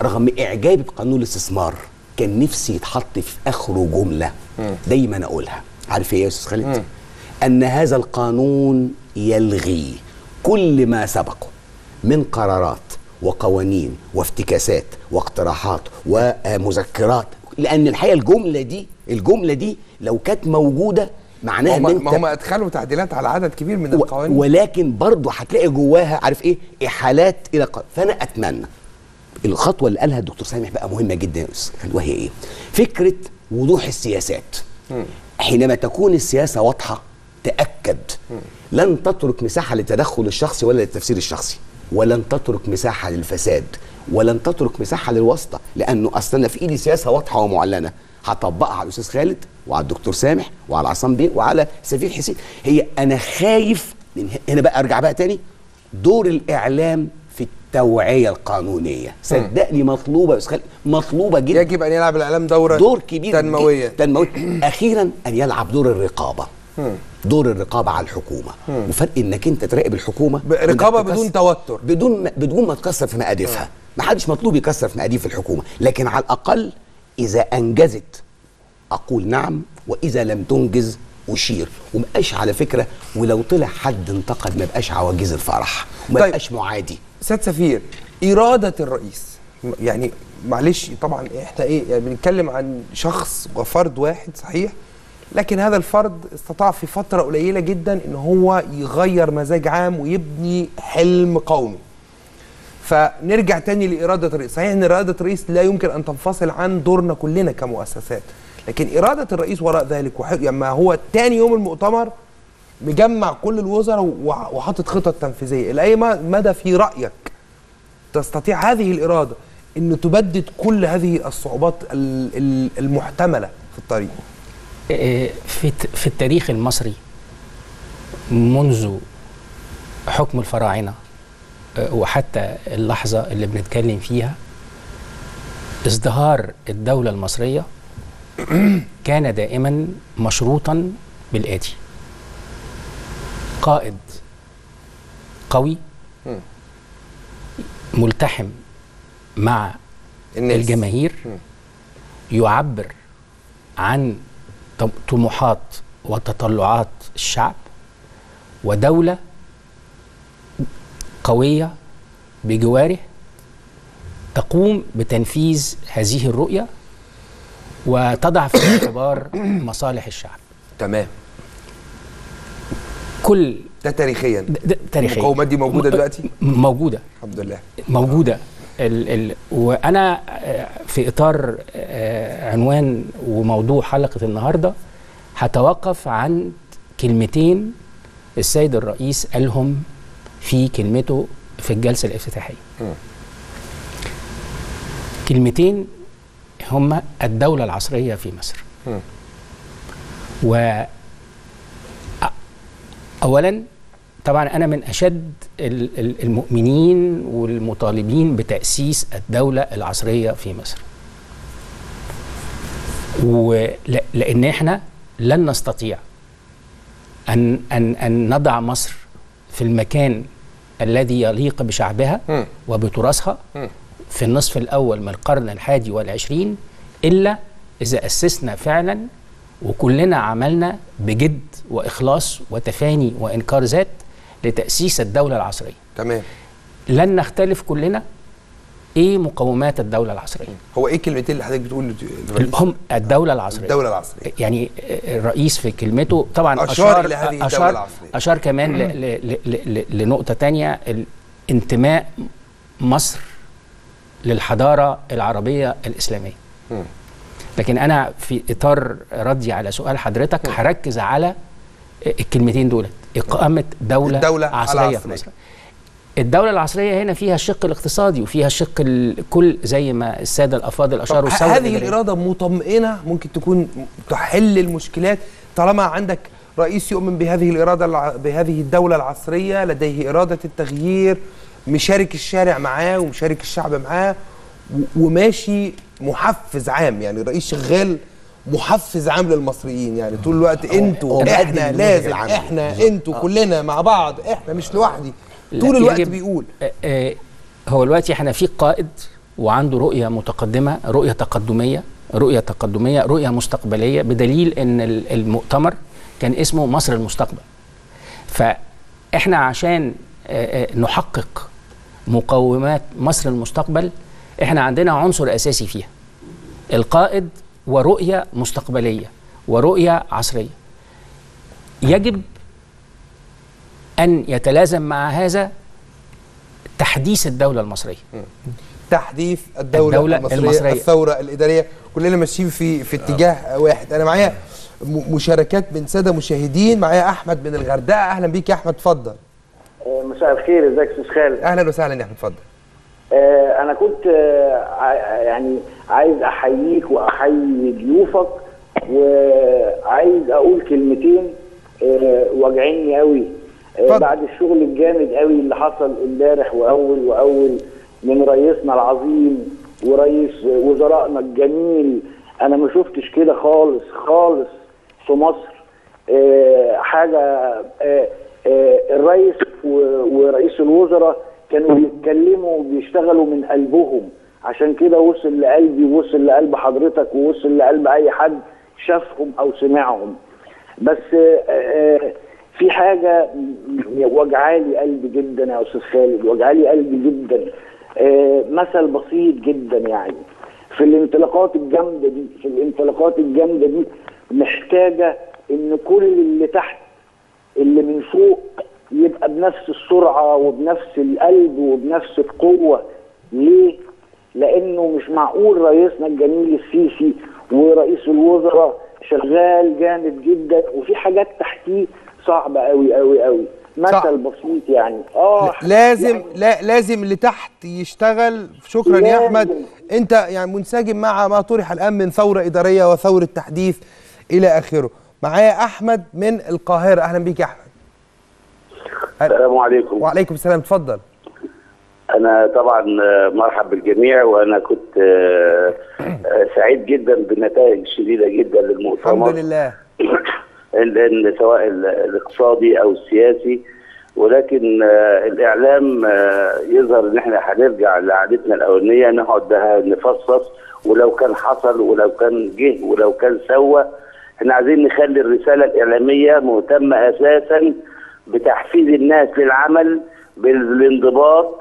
رغم اعجابي بقانون الاستثمار كان نفسي يتحط في اخره جمله دايما اقولها، عارف ايه يا استاذ خالد؟ ان هذا القانون يلغي كل ما سبقه من قرارات وقوانين وافتكاسات واقتراحات ومذكرات، لان الحقيقه الجمله دي لو كانت موجوده معناها ان انت هم ادخلوا تعديلات على عدد كبير من القوانين، ولكن برضه هتلاقي جواها عارف ايه احالات الى فانا اتمنى الخطوه اللي قالها الدكتور سامح بقى مهمه جدا يا استاذ، وهي ايه؟ فكره وضوح السياسات. حينما تكون السياسه واضحه تاكد لن تترك مساحه للتدخل الشخصي ولا للتفسير الشخصي، ولن تترك مساحه للفساد، ولن تترك مساحه للواسطه، لانه اصلا في ايدي سياسه واضحه ومعلنه هطبقها على الاستاذ خالد وعلى الدكتور سامح وعلى عصام بيه وعلى سفير حسين. هي انا خايف من هنا بقى ارجع بقى تاني دور الاعلام في التوعيه القانونيه، صدقني مطلوبه يا استاذ خالد، مطلوبه جدا. يجب ان يلعب الاعلام دور كبير تنمويه. اخيرا ان يلعب دور الرقابه. دور الرقابه على الحكومه، وفرق انك انت تراقب الحكومه رقابه بدون توتر، بدون ما تكسر في مقاديفها. ما حدش مطلوب يكسر في مقاديف الحكومه، لكن على الاقل اذا انجزت اقول نعم، واذا لم تنجز اشير. ومبقاش على فكره ولو طلع حد انتقد ما بقاش عواجيز الفرح، وما بقاش معادي. سيد سفير، اراده الرئيس، يعني معلش طبعا احنا يعني بنتكلم عن شخص وفرد واحد صحيح، لكن هذا الفرد استطاع في فتره قليله جدا ان هو يغير مزاج عام ويبني حلم قومي. فنرجع تاني لإرادة الرئيس، صحيح ان إرادة الرئيس لا يمكن ان تنفصل عن دورنا كلنا كمؤسسات، لكن إرادة الرئيس وراء ذلك لما هو تاني يوم المؤتمر مجمع كل الوزراء وحاطط خطط تنفيذية، إلى أي مدى في رأيك تستطيع هذه الإرادة أن تبدد كل هذه الصعوبات المحتملة في الطريق؟ في التاريخ المصري منذ حكم الفراعنة وحتى اللحظة اللي بنتكلم فيها، ازدهار الدولة المصرية كان دائما مشروطا بالآتي: قائد قوي ملتحم مع الجماهير، يعبر عن طموحات وتطلعات الشعب، ودولة قوية بجواره تقوم بتنفيذ هذه الرؤية وتضع في الاعتبار مصالح الشعب. تمام. كل ده تاريخيا. تاريخيا. المقاومات دي موجودة دلوقتي؟ موجودة الحمد لله موجودة. وأنا في إطار عنوان وموضوع حلقة النهاردة هتوقف عن كلمتين السيد الرئيس قالهم في كلمته في الجلسة الافتتاحية. كلمتين هما الدولة العصرية في مصر. أولا طبعا أنا من أشد المؤمنين والمطالبين بتأسيس الدولة العصرية في مصر، لأن إحنا لن نستطيع أن نضع مصر في المكان الذي يليق بشعبها وبتراثها في النصف الأول من القرن 21 إلا إذا أسسنا فعلا وكلنا عملنا بجد وإخلاص وتفاني وإنكار ذات لتأسيس الدولة العصرية. تمام. لن نختلف كلنا إيه مقومات الدولة العصرية. هو إيه كلمتين اللي حضرتك بتقول؟ هم الدولة العصرية. الدولة العصرية. يعني الرئيس في كلمته طبعا أشار كمان لنقطة تانية: انتماء مصر للحضارة العربية الإسلامية. لكن أنا في إطار ردي على سؤال حضرتك هركز على الكلمتين دول: إقامة دولة عصرية في مصر. الدولة العصرية هنا فيها الشق الاقتصادي وفيها الشق الكل زي ما السادة الأفاضل أشاروا. هذه الإرادة مطمئنة ممكن تكون تحل المشكلات طالما عندك رئيس يؤمن بهذه الإرادة، بهذه الدولة العصرية، لديه إرادة التغيير، مشارك الشارع معاه ومشارك الشعب معاه وماشي محفز عام. يعني الرئيس شغال محفز عام للمصريين، يعني طول الوقت انتوا احنا لازم احنا انتوا كلنا مع بعض، احنا مش لوحدي، طول الوقت بيقول. هو دلوقتي احنا في قائد وعنده رؤيه متقدمه، رؤيه تقدميه، رؤيه مستقبليه، بدليل ان المؤتمر كان اسمه مصر المستقبل. فاحنا عشان نحقق مقومات مصر المستقبل احنا عندنا عنصر اساسي فيها، القائد ورؤيه مستقبليه ورؤيه عصريه. يجب ان يتلازم مع هذا تحديث الدوله المصريه. تحديث الدولة المصرية، الثورة الإدارية، كلنا ماشيين في اتجاه واحد. أنا معايا مشاركات من سادة مشاهدين. معايا أحمد من الغردقة. أهلا بيك يا أحمد، اتفضل. مساء الخير، ازيك يا أستاذ خالد؟ أهلا وسهلا يا أحمد، اتفضل. أنا كنت يعني عايز أحييك وأحيي ضيوفك، وعايز أقول كلمتين واجعيني قوي بعد الشغل الجامد قوي اللي حصل امبارح وأول من رئيسنا العظيم ورئيس وزرائنا الجميل. انا ما شفتش كده خالص خالص في مصر. حاجه الرئيس ورئيس الوزراء كانوا بيتكلموا وبيشتغلوا من قلبهم، عشان كده وصل لقلبي ووصل لقلب حضرتك ووصل لقلب اي حد شافهم او سمعهم. بس في حاجه وجعالي قلبي جدا يا استاذ خالد، وجعالي قلبي جدا. مثل بسيط جدا يعني في الانطلاقات الجامده دي محتاجه ان كل اللي تحت اللي من فوق يبقى بنفس السرعه وبنفس القلب وبنفس القوه. ليه؟ لانه مش معقول رئيسنا الجميل السيسي ورئيس الوزراء شغال جامد جدا وفي حاجات تحتيه صعبه قوي قوي قوي. مثل بسيط يعني. لازم اللي تحت يشتغل. شكرا يا احمد. انت يعني منسجم مع ما طرح الان من ثوره اداريه وثوره تحديث الى اخره. معايا احمد من القاهره. اهلا بيك يا احمد. السلام عليكم. وعليكم السلام، اتفضل. انا طبعا مرحب بالجميع، وانا كنت سعيد جدا بالنتائج الشديده جدا للمؤتمر. الحمد لله. سواء الاقتصادي او السياسي، ولكن الاعلام يظهر ان احنا هنرجع لعادتنا الاولانيه، نقعد بقى نفصص ولو كان حصل ولو كان جه ولو كان سوى. احنا عايزين نخلي الرساله الاعلاميه مهتمه اساسا بتحفيز الناس للعمل، بالانضباط،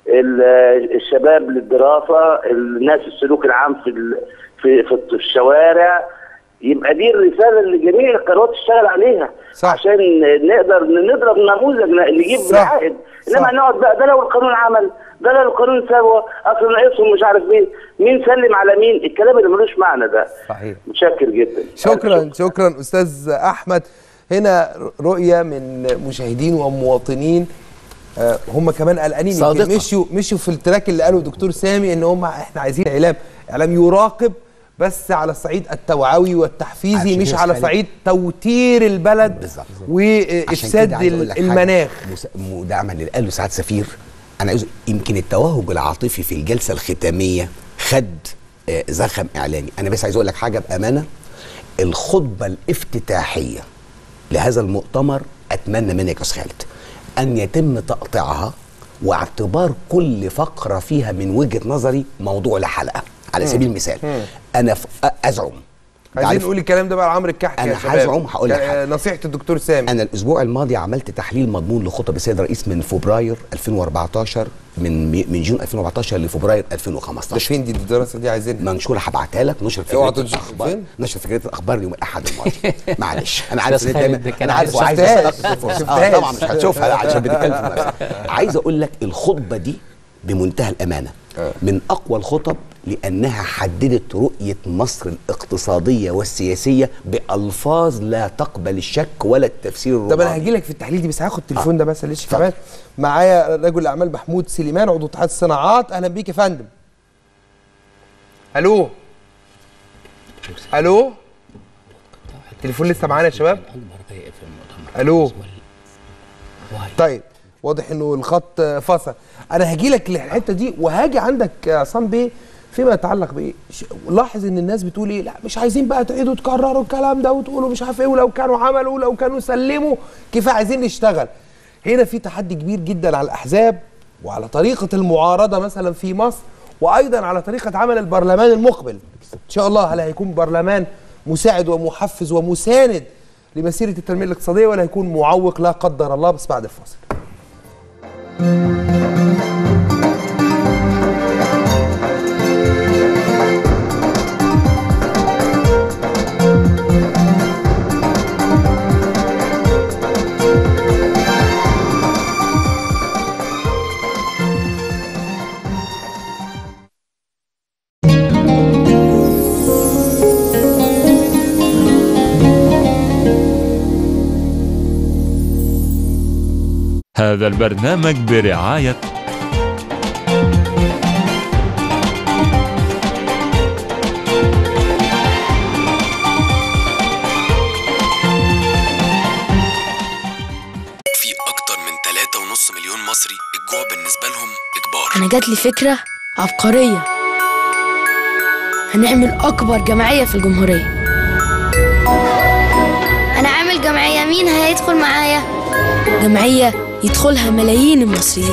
الشباب للدراسه، الناس السلوك العام في الشوارع. يبقى دي الرساله اللي جميع القنوات تشتغل عليها. صح. عشان نقدر نضرب نموذج نجيب بالعائد. انما نقعد بقى ده لو القانون عمل، ده لو القانون سوى، اصل ناقصهم مش عارف مين سلم على مين، الكلام اللي ملوش معنى ده. صحيح. متشكر جدا. شكرا استاذ احمد. هنا رؤيه من مشاهدين ومواطنين هم كمان قلقانين، مشوا في التراك اللي قاله الدكتور سامي ان احنا عايزين اعلام يراقب بس على الصعيد التوعوي والتحفيزي، مش على صعيد توتير البلد وافساد المناخ. مدعما للي قاله سعاده سفير، انا عايز يمكن التوهج العاطفي في الجلسه الختاميه خد زخم اعلامي. انا بس عايز اقول لك حاجه بامانه، الخطبه الافتتاحيه لهذا المؤتمر اتمنى منك يا استاذ خالد ان يتم تقطيعها واعتبار كل فقره فيها من وجهه نظري موضوع لحلقه. على سبيل المثال انا ازعم، عايزين نقول الكلام ده بقى لعمرو الكحكي يا شباب. انا هزعم، هقول لك نصيحه الدكتور سامي. انا الاسبوع الماضي عملت تحليل مضمون لخطب السيد الرئيس من فبراير 2014 من جون 2014 لفبراير 2015. ده فين دي الدراسه دي؟ عايزين منشوره، هبعتها لك. نشر في جريده الاخبار، نشر في جريده الاخبار يوم الاحد الماضي. معلش انا عارف انا عارف وعايز استغل الفرصه. طبعا مش هتشوفها عشان بنتكلم في المسألة. عايز اقول لك الخطبه دي بمنتهى الامانه من اقوى الخطب، لأنها حددت رؤية مصر الاقتصادية والسياسية بألفاظ لا تقبل الشك ولا التفسير الرباعي. طب أنا هجي لك في التحليل دي، بس هاخد التليفون ده بس ليش كمان. معايا رجل الأعمال محمود سليمان عضو اتحاد الصناعات. أهلا بيك يا فندم. ألو التليفون لسه معانا يا شباب؟ ألو. طيب واضح إنه الخط فصل. أنا هجي لك للحتة دي وهاجي عندك يا عصام بيه فيما يتعلق بايه. لاحظ ان الناس بتقول ايه، لا مش عايزين بقى تعيدوا تكرروا الكلام ده وتقولوا مش عارف ايه، ولو كانوا عملوا ولو كانوا سلموا كفايه، عايزين نشتغل. هنا في تحدي كبير جدا على الاحزاب وعلى طريقه المعارضه مثلا في مصر وايضا على طريقه عمل البرلمان المقبل ان شاء الله. هل هيكون برلمان مساعد ومحفز ومساند لمسيره التنميه الاقتصاديه، ولا هيكون معوق لا قدر الله؟ بس بعد الفاصل. هذا البرنامج برعاية في أكتر من 3.5 مليون مصري الجوع بالنسبة لهم إجبار. أنا جات لي فكرة عبقرية، هنعمل أكبر جمعية في الجمهورية. أنا عامل جمعية، مين هيدخل معايا؟ جمعية يدخلها ملايين المصريين.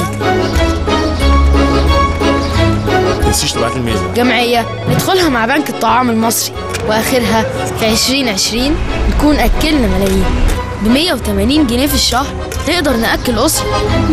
متنسيش تبعت الميزة. جمعية ندخلها مع بنك الطعام المصري، وآخرها في 2020 نكون أكلنا ملايين. ب180 جنيه في الشهر نقدر نأكل أسرة.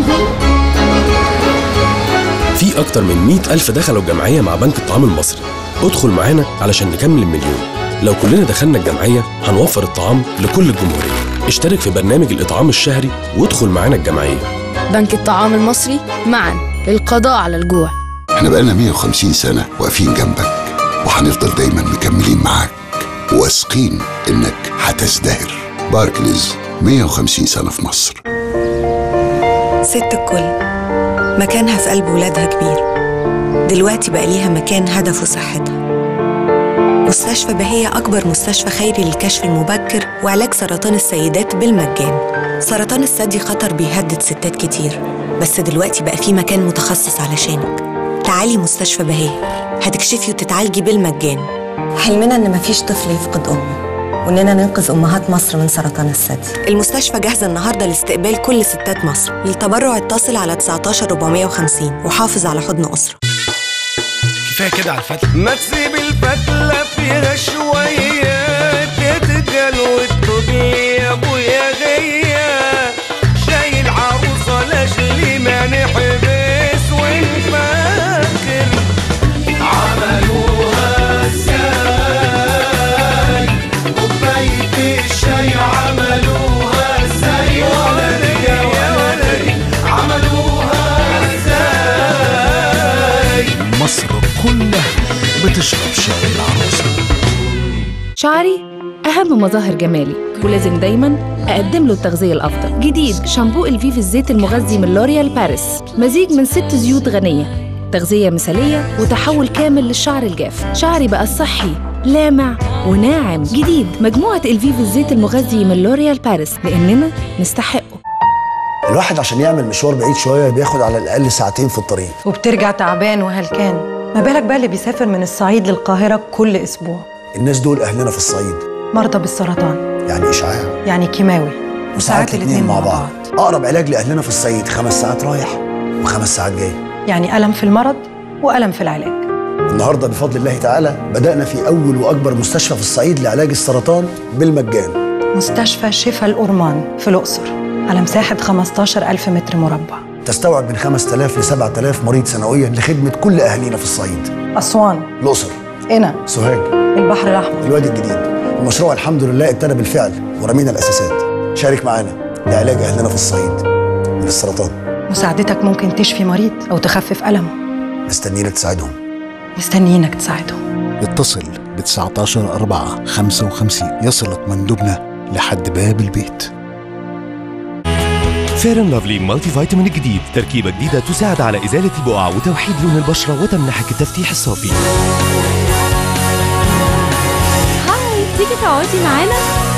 في أكتر من 100,000 دخلوا الجمعية مع بنك الطعام المصري. ادخل معانا علشان نكمل المليون. لو كلنا دخلنا الجمعية هنوفر الطعام لكل الجمهورية. اشترك في برنامج الإطعام الشهري وادخل معانا الجمعية. بنك الطعام المصري، معا للقضاء على الجوع. احنا بقالنا 150 سنة واقفين جنبك، وهنفضل دايما مكملين معاك، واثقين انك هتزدهر. باركليز، 150 سنة في مصر. ست الكل مكانها في قلب ولادها كبير، دلوقتي بقى ليها مكان هدفه صحتها. مستشفى بهية أكبر مستشفى خيري للكشف المبكر وعلاج سرطان السيدات بالمجان. سرطان الثدي خطر بيهدد ستات كتير، بس دلوقتي بقى في مكان متخصص علشانك. تعالي مستشفى بهية، هتكشفي وتتعالجي بالمجان. حلمنا إن مفيش طفل يفقد أمه، وإننا ننقذ أمهات مصر من سرطان الثدي. المستشفى جاهزة النهاردة لاستقبال كل ستات مصر. للتبرع اتصل على 19450 وحافظ على حضن أسرة. كفايه كده على الفتله. ما تسيب الفتله فيها شويه تتقل وتطبي يا ابويا غيه. شايل عروسه لاجلي ما نحبس ونفكر عملوها ازاي، كوبايه الشاي عملوها ازاي يا ولدي يا ولدي، عملوها ازاي. مصر كلها بتشرب شاي العروسة. شعري أهم مظاهر جمالي، ولازم دايماً أقدم له التغذية الأفضل. جديد شامبو الفيف الزيت المغذي من لوريال باريس، مزيج من 6 زيوت غنية، تغذية مثالية وتحول كامل للشعر الجاف. شعري بقى صحي لامع وناعم. جديد مجموعة الفيف الزيت المغذي من لوريال باريس، لأننا نستحقه. الواحد عشان يعمل مشوار بعيد شوية بياخد على الأقل ساعتين في الطريق، وبترجع تعبان وهلكان. ما بالك بقى اللي بيسافر من الصعيد للقاهرة كل أسبوع. الناس دول أهلنا في الصعيد، مرضى بالسرطان، يعني إشعاع، يعني كيماوي، وساعات الاتنين مع بعض. أقرب علاج لأهلنا في الصعيد 5 ساعات رايح و5 ساعات جاي، يعني ألم في المرض وألم في العلاج. النهاردة بفضل الله تعالى بدأنا في أول وأكبر مستشفى في الصعيد لعلاج السرطان بالمجان. مستشفى شفا الأورمان في الأقصر على مساحة 15,000 متر مربع، تستوعب من 5000 ل 7000 مريض سنويا لخدمة كل أهالينا في الصعيد. أسوان، الأقصر، قنا، سوهاج، البحر الأحمر، الوادي الجديد. المشروع الحمد لله ابتدى بالفعل ورمينا الأساسات. شارك معانا لعلاج أهلنا في الصعيد من السرطان. مساعدتك ممكن تشفي مريض أو تخفف ألمه. مستنيينك تساعدهم. مستنيينك تساعدهم. اتصل ب 19 455 يصلك مندوبنا لحد باب البيت. فير اند لافلي مالتي فيتامين الجديد، تركيبة جديدة تساعد على إزالة البقع وتوحيد لون البشرة وتمنحك التفتيح الصافي. هاي، تيجي تقعدي معانا؟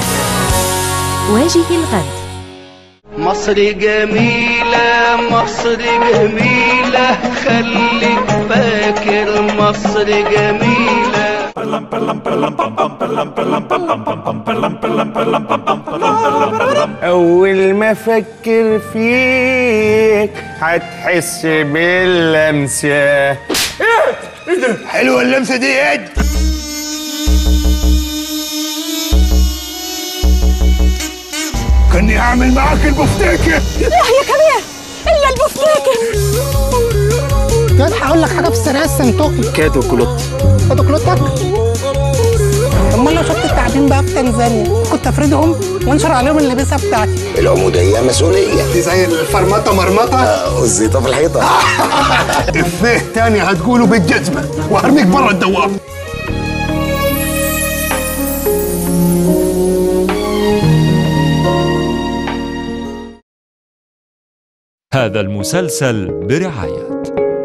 واجهي الغد. مصر جميلة، مصر جميلة، خليك فاكر مصر جميلة. أول ما أفكر فيك هتحس باللمسة. ايه ده؟ حلوه اللمسه دي يا اد. كاني هعمل معاك البفتيكه. يا كبير الا البفتيكه. كده هقول لك حاجه في السريع السنتوقي. كادو كلوت. كادو كلوتك؟ امال لو شفت التعابين بقى في تنزانيا كنت افردهم وانشر عليهم اللبسه بتاعتي. العموديه مسؤوليه. دي زي الفرمطه مرمطه. والزيطه في الحيطه. افيه تاني هتقوله بالجزمه وهرميك بره الدوار. هذا المسلسل برعاية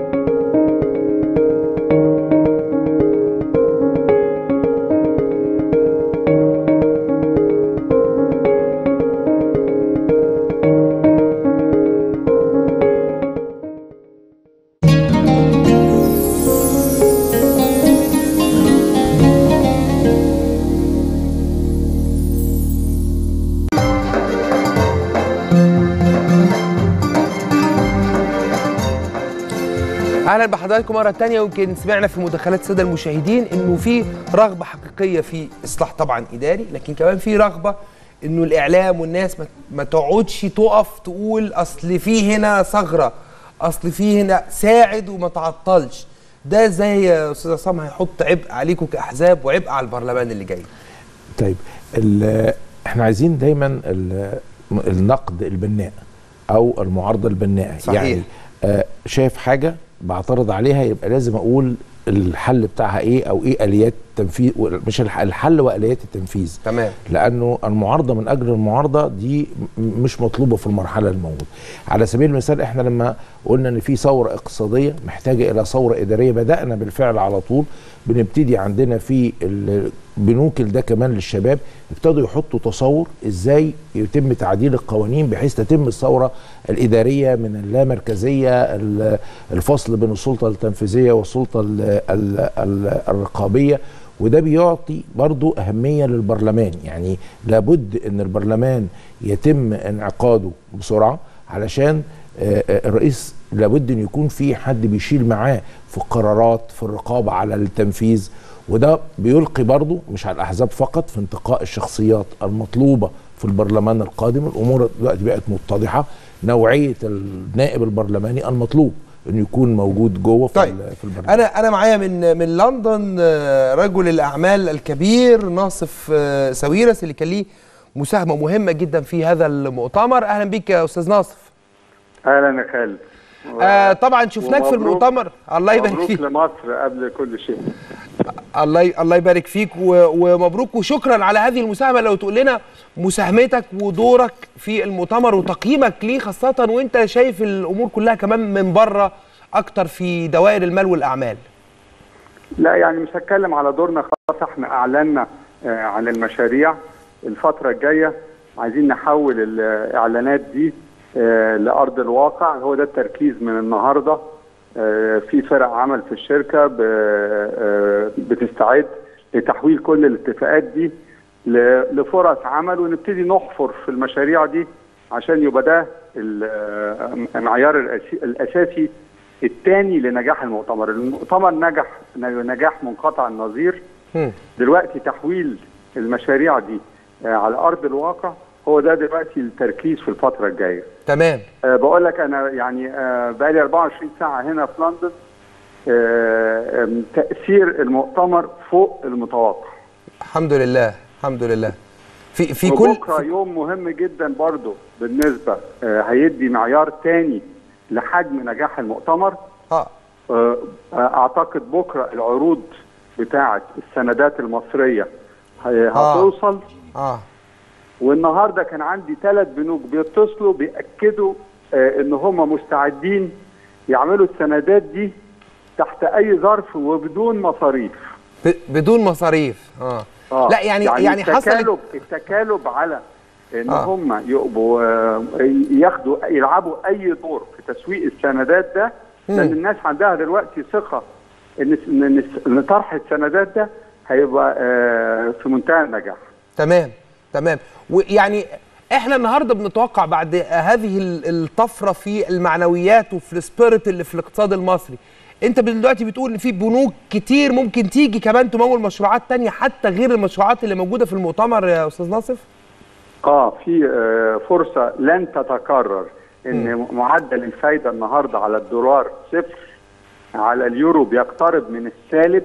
اهلا بحضراتكم مره ثانيه. ويمكن سمعنا في مداخلات الساده المشاهدين انه في رغبه حقيقيه في اصلاح طبعا اداري، لكن كمان في رغبه انه الاعلام والناس ما تقعدش تقف تقول اصل في هنا ثغره، اصل في هنا ساعد وما تعطلش. ده ازاي يا استاذ عصام هيحط عبء عليكم كاحزاب وعبء على البرلمان اللي جاي؟ طيب احنا عايزين دايما النقد البناء او المعارضه البناءه. صحيح. يعني شايف حاجه بعترض عليها يبقى لازم اقول الحل بتاعها ايه او ايه اليات التنفيذ، مش الحل واليات التنفيذ. تمام. لانه المعارضه من اجل المعارضه دي مش مطلوبه في المرحله الموجوده. على سبيل المثال احنا لما قلنا ان في ثوره اقتصاديه محتاجه الى ثوره اداريه، بدانا بالفعل على طول. بنبتدي عندنا في البنوك ده كمان للشباب ابتدوا يحطوا تصور ازاي يتم تعديل القوانين بحيث تتم الثوره الاداريه من اللامركزيه، الفصل بين السلطه التنفيذيه والسلطه الرقابيه. وده بيعطي برضو أهمية للبرلمان. يعني لابد أن البرلمان يتم انعقاده بسرعة علشان الرئيس لابد أن يكون في حد بيشيل معاه في القرارات، في الرقابة على التنفيذ. وده بيلقي برضو مش على الأحزاب فقط في انتقاء الشخصيات المطلوبة في البرلمان القادم. الأمور دلوقتي بقت متضحة، نوعية النائب البرلماني المطلوب انه يكون موجود جوه في البرنامج. انا معايا من لندن رجل الاعمال الكبير ناصف ساويرس اللي كان ليه مساهمه مهمه جدا في هذا المؤتمر. اهلا بيك يا استاذ ناصف. اهلا يا خالد. طبعا شفناك في المؤتمر. الله يبارك فيك. مبروك لمصر قبل كل شيء. الله يبارك فيك ومبروك وشكرا على هذه المساهمه. لو تقول لنا مساهمتك ودورك في المؤتمر وتقييمك ليه، خاصه وانت شايف الامور كلها كمان من بره اكتر في دوائر المال والاعمال. لا يعني مش هتكلم على دورنا، خلاص احنا اعلنا عن المشاريع. الفتره الجايه عايزين نحول الاعلانات دي لارض الواقع. هو ده التركيز من النهارده. في فرق عمل في الشركه بتستعد لتحويل كل الاتفاقات دي لفرص عمل، ونبتدي نحفر في المشاريع دي عشان يبقى ده المعيار الاساسي الثاني لنجاح المؤتمر. المؤتمر نجاح منقطع النظير. دلوقتي تحويل المشاريع دي على ارض الواقع هو ده دلوقتي التركيز في الفتره الجايه. تمام. بقول لك انا يعني بقالي 24 ساعه هنا في لندن. تاثير المؤتمر فوق المتوقع. الحمد لله الحمد لله. في كل بكره يوم مهم جدا برضو بالنسبه هيدي معيار تاني لحجم نجاح المؤتمر. اعتقد بكره العروض بتاعه السندات المصريه هتوصل. والنهارده كان عندي 3 بنوك بيتصلوا بيأكدوا ان هم مستعدين يعملوا السندات دي تحت اي ظرف وبدون مصاريف. بدون مصاريف. لا يعني حصل التكالب على ان هم يبقوا يلعبوا اي دور في تسويق السندات ده، لان الناس عندها دلوقتي ثقه ان طرح السندات ده هيبقى في منتهى النجاح. تمام. ويعني احنا النهارده بنتوقع بعد هذه الطفره في المعنويات وفي السبيريت اللي في الاقتصاد المصري انت دلوقتي بتقول ان في بنوك كتير ممكن تيجي كمان تمول مشروعات تانية حتى غير المشروعات اللي موجوده في المؤتمر يا استاذ ناصف؟ في فرصه لن تتكرر ان معدل الفايده النهارده على الدولار صفر، على اليورو بيقترب من السالب.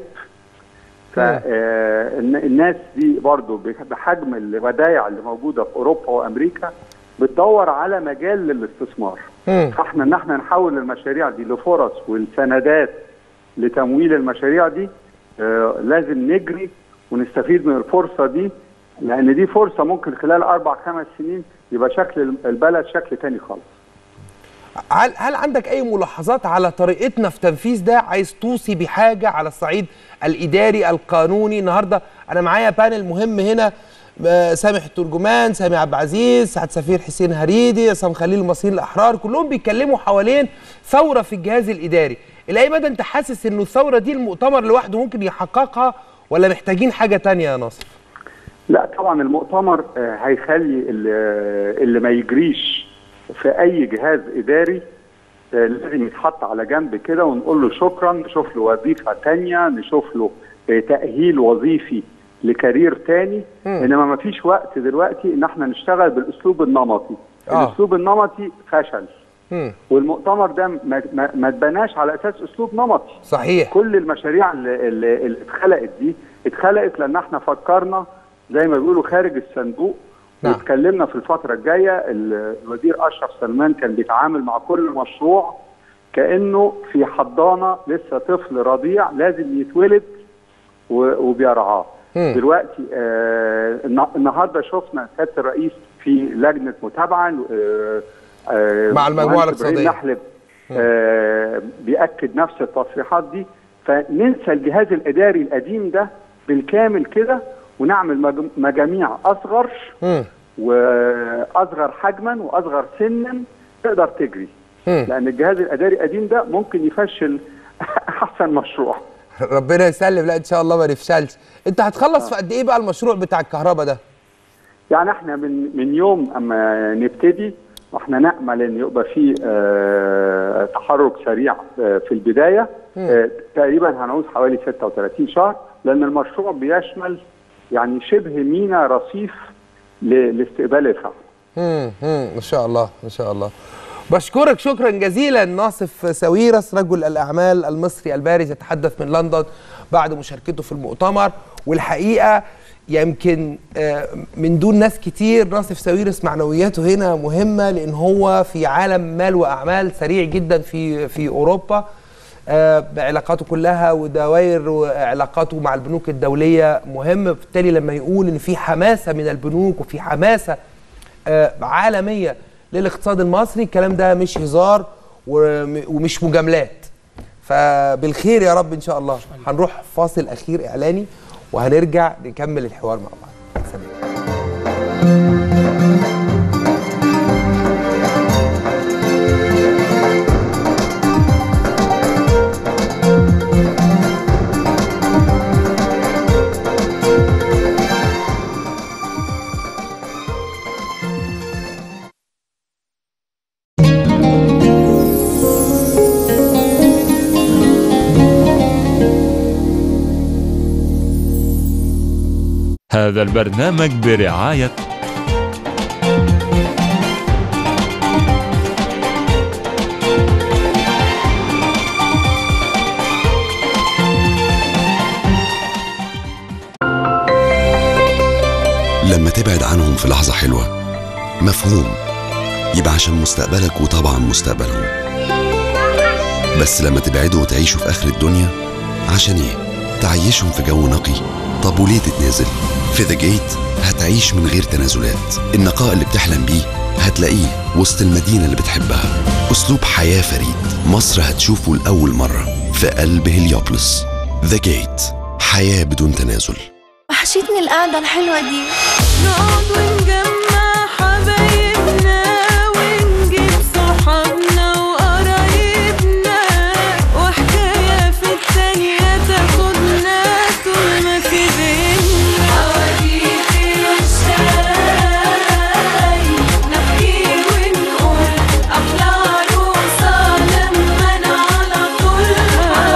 فالناس دي برضو بحجم الودائع اللي موجوده في اوروبا وامريكا بتدور على مجال للاستثمار. فاحنا ان احنا نحول المشاريع دي لفرص والسندات لتمويل المشاريع دي، لازم نجري ونستفيد من الفرصه دي، لان دي فرصه ممكن خلال 4-5 سنين يبقى شكل البلد شكل تاني خالص. هل عندك اي ملاحظات على طريقتنا في تنفيذ ده؟ عايز توصي بحاجه على الصعيد الاداري القانوني؟ النهارده انا معايا بانل مهم هنا، سامح الترجمان، سامي عبد العزيز، سعد سفير حسين هريدي، عصام خليل المصريين الاحرار، كلهم بيتكلموا حوالين ثوره في الجهاز الاداري. الى اي مدى انت حاسس انه الثوره دي المؤتمر لوحده ممكن يحققها ولا محتاجين حاجه ثانيه يا ناصر؟ لا طبعا المؤتمر هيخلي اللي ما يجريش في اي جهاز اداري لازم يتحط على جنب كده ونقول له شكرا، نشوف له وظيفه ثانيه، نشوف له تاهيل وظيفي لكارير تاني. انما ما فيش وقت دلوقتي ان احنا نشتغل بالاسلوب النمطي. الاسلوب النمطي فشل. والمؤتمر ده ما اتبناش على اساس اسلوب نمطي. صحيح. كل المشاريع اللي اتخلقت دي اتخلقت لان احنا فكرنا زي ما بيقولوا خارج الصندوق. واتكلمنا في الفتره الجايه، الوزير اشرف سلمان كان بيتعامل مع كل مشروع كانه في حضانه لسه طفل رضيع لازم يتولد وبيرعاه. دلوقتي النهارده شفنا سياده الرئيس في لجنه متابعه مع المجموعه الاقتصاديه نحلب بيأكد نفس التصريحات دي. فننسى الجهاز الاداري القديم ده بالكامل كده ونعمل مجاميع اصغر واصغر حجما واصغر سنا تقدر تجري. لان الجهاز الاداري القديم ده ممكن يفشل احسن مشروع. ربنا يسلم. لا ان شاء الله ما نفشلش. انت هتخلص في قد ايه بقى المشروع بتاع الكهرباء ده؟ يعني احنا من يوم اما نبتدي واحنا نامل ان يبقى في تحرك سريع في البدايه. تقريبا هنعوز حوالي 36 شهر، لان المشروع بيشمل يعني شبه مينا رصيف لاستقبال الفحم. ما شاء الله ما شاء الله. بشكرك شكرا جزيلا ناصف ساويرس رجل الاعمال المصري البارز يتحدث من لندن بعد مشاركته في المؤتمر. والحقيقه يمكن من دون ناس كتير ناصف ساويرس معنوياته هنا مهمه، لان هو في عالم مال واعمال سريع جدا في اوروبا بعلاقاته كلها ودوائر وعلاقاته مع البنوك الدوليه مهم. بالتالي لما يقول ان في حماسه من البنوك وفي حماسه عالميه للاقتصاد المصري، الكلام ده مش هزار ومش مجاملات. فبالخير يا رب ان شاء الله. هنروح فاصل اخير اعلاني وهنرجع نكمل الحوار مع بعض. سلام. هذا البرنامج برعاية لما تبعد عنهم في لحظة حلوة مفهوم، يبقى عشان مستقبلك وطبعا مستقبلهم. بس لما تبعدوا وتعيشوا في آخر الدنيا عشان ايه؟ تعيشهم في جو نقي. طب وليه تتنازل؟ في ذا جيت هتعيش من غير تنازلات. النقاء اللي بتحلم بيه هتلاقيه وسط المدينة اللي بتحبها. أسلوب حياة فريد مصر هتشوفه لأول مرة في قلب هليوبلس. ذا جيت، حياة بدون تنازل. وحشتني القعدة الحلوة دي. نقعد ونجمع حبايبنا ونجيب صحابنا وقرايبنا، وحكاية في التانية تاخدنا طول ما في بينا حواديت الوشاي، نحكي ونقول أحلى عروسة لما أنا على طول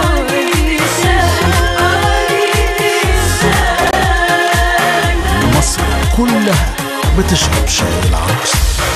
بتشرب شاي العروس.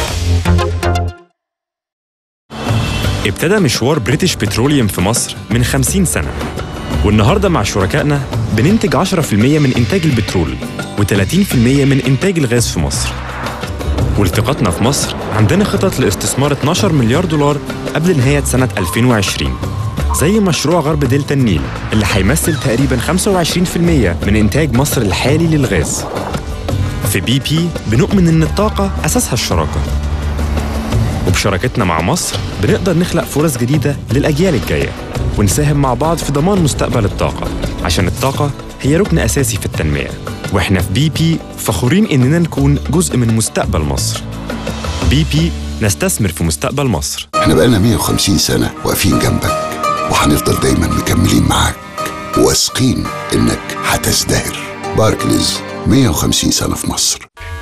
ابتدى مشوار بريتش بتروليوم في مصر من 50 سنة، والنهاردة مع شركائنا بننتج 10% من إنتاج البترول و30% من إنتاج الغاز في مصر. والتقاطنا في مصر عندنا خطط لاستثمار 12 مليار دولار قبل نهاية سنة 2020، زي مشروع غرب دلتا النيل اللي هيمثل تقريباً 25% من إنتاج مصر الحالي للغاز. في بي بي بنؤمن إن الطاقة أساسها الشراكة، وبشراكتنا مع مصر بنقدر نخلق فرص جديدة للأجيال الجاية ونساهم مع بعض في ضمان مستقبل الطاقة، عشان الطاقة هي ركن أساسي في التنمية. وإحنا في بي بي فخورين إننا نكون جزء من مستقبل مصر. بي بي، نستثمر في مستقبل مصر. احنا بقالنا 150 سنة واقفين جنبك، وهنفضل دايما مكملين معاك، واثقين إنك هتزدهر. باركليز، 150 سنة في مصر.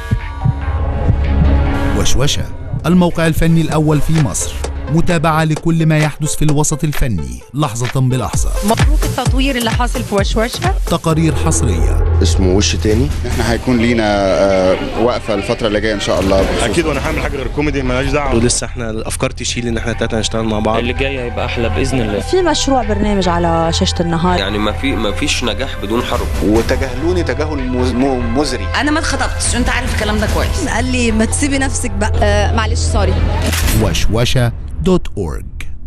وشوشة، الموقع الفني الأول في مصر، متابعة لكل ما يحدث في الوسط الفني لحظة بلحظة. مبروك التطوير اللي حاصل في وشوشة. تقارير حصرية. اسمه وش تاني. احنا هيكون لينا وقفة الفترة اللي جاية ان شاء الله. اكيد، وانا هعمل حاجة غير كوميدي مالهاش دعوة، ولسه احنا الافكار تشيل ان احنا التلاتة نشتغل مع بعض. اللي جاي هيبقى احلى باذن الله. في مشروع برنامج على شاشة النهار، يعني ما فيش نجاح بدون حرب. وتجاهلوني تجاهل مزري. انا ما اتخطبتش، انت عارف الكلام ده كويس. قال لي ما تسيبي نفسك بقى. معلش سوري. وشوشة.org.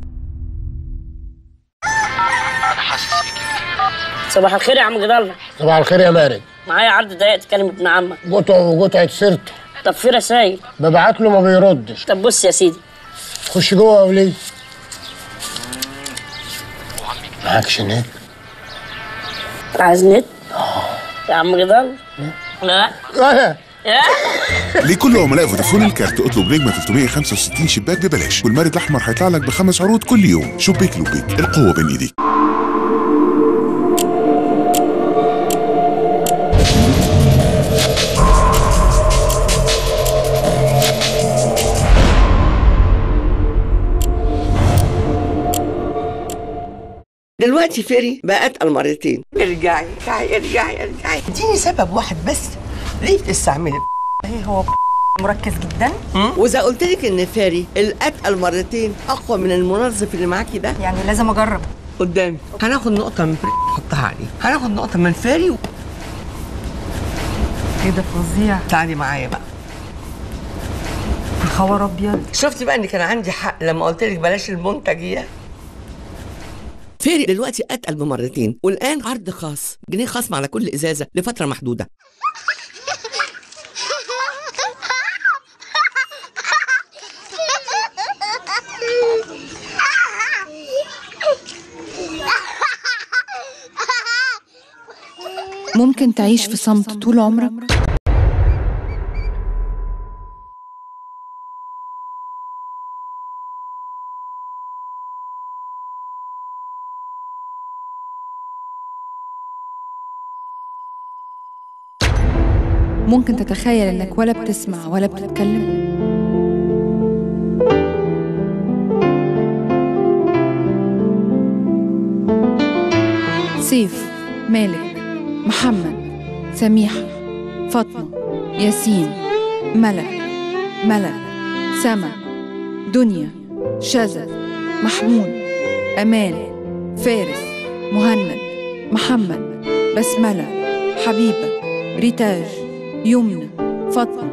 صباح الخير يا عم جدالنا. صباح الخير يا مارد. معايا عرض ضيق تكلم ابن عمك. قطعة سيرته. طب في رسايل ببعت له ما بيردش. طب بص يا سيدي، خش جوه يا وليد. معاكش نت؟ عايز نت؟ يا عم جدال. لا لكل عملاء فودافون الكارت اطلب نجمة 365 شباك ببلاش، والمارد الاحمر هيطلع لك ب5 عروض كل يوم. شبيك لبيك، القوة بين ايديك. دلوقتي فيري بقى اتقل مرتين. ارجعي اديني سبب واحد بس ليه بتستعملي. هو مركز جدا. واذا قلت لك ان فيري الاتقل مرتين اقوى من المنظف اللي معاكي ده، يعني لازم اجرب. قدامي هناخد نقطه من فيري نحطها عليه، هناخد نقطه من فيري ايه ده فظيع. تعالي معايا بقى. خبر ابيض. شفتي بقى ان كان عندي حق لما قلت لك بلاش المنتجيه. فيري دلوقتي اتقل بمرتين، والان عرض خاص، جنيه خصم على كل ازازه لفتره محدوده. ممكن تعيش في صمت طول عمرك؟ ممكن تتخيل انك ولا بتسمع ولا بتتكلم؟ سيف، مالك، محمد، سميحة، فاطمة، ياسين، ملك، سما، دنيا، شذا، محمود، أمان، فارس، مهند، محمد، بسملة، حبيبة، ريتاج، يمنى، فاطمة،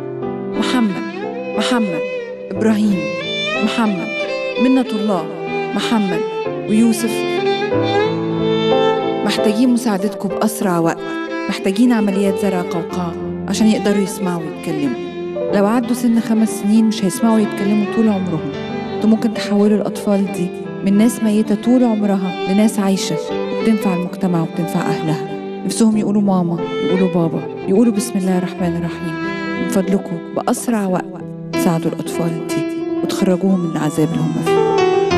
محمد، إبراهيم، محمد، منة الله، محمد، ويوسف. محتاجين مساعدتكم بأسرع وقت، محتاجين عمليات زرع قوقعة عشان يقدروا يسمعوا ويتكلموا. لو عدوا سن 5 سنين مش هيسمعوا يتكلموا طول عمرهم. انتوا ممكن تحولوا الأطفال دي من ناس ميتة طول عمرها لناس عايشة وبتنفع المجتمع وبتنفع أهلها. نفسهم يقولوا ماما، يقولوا بابا، يقولوا بسم الله الرحمن الرحيم. من فضلكم بأسرع وقت ساعدوا الأطفال دي وتخرجوهم من العذاب اللي هم فيه.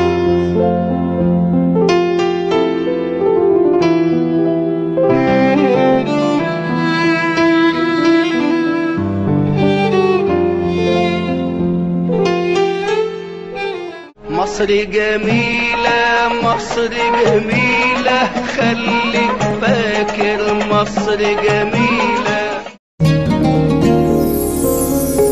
مصر جميلة مصر جميلة، خليك فاكر مصر جميلة.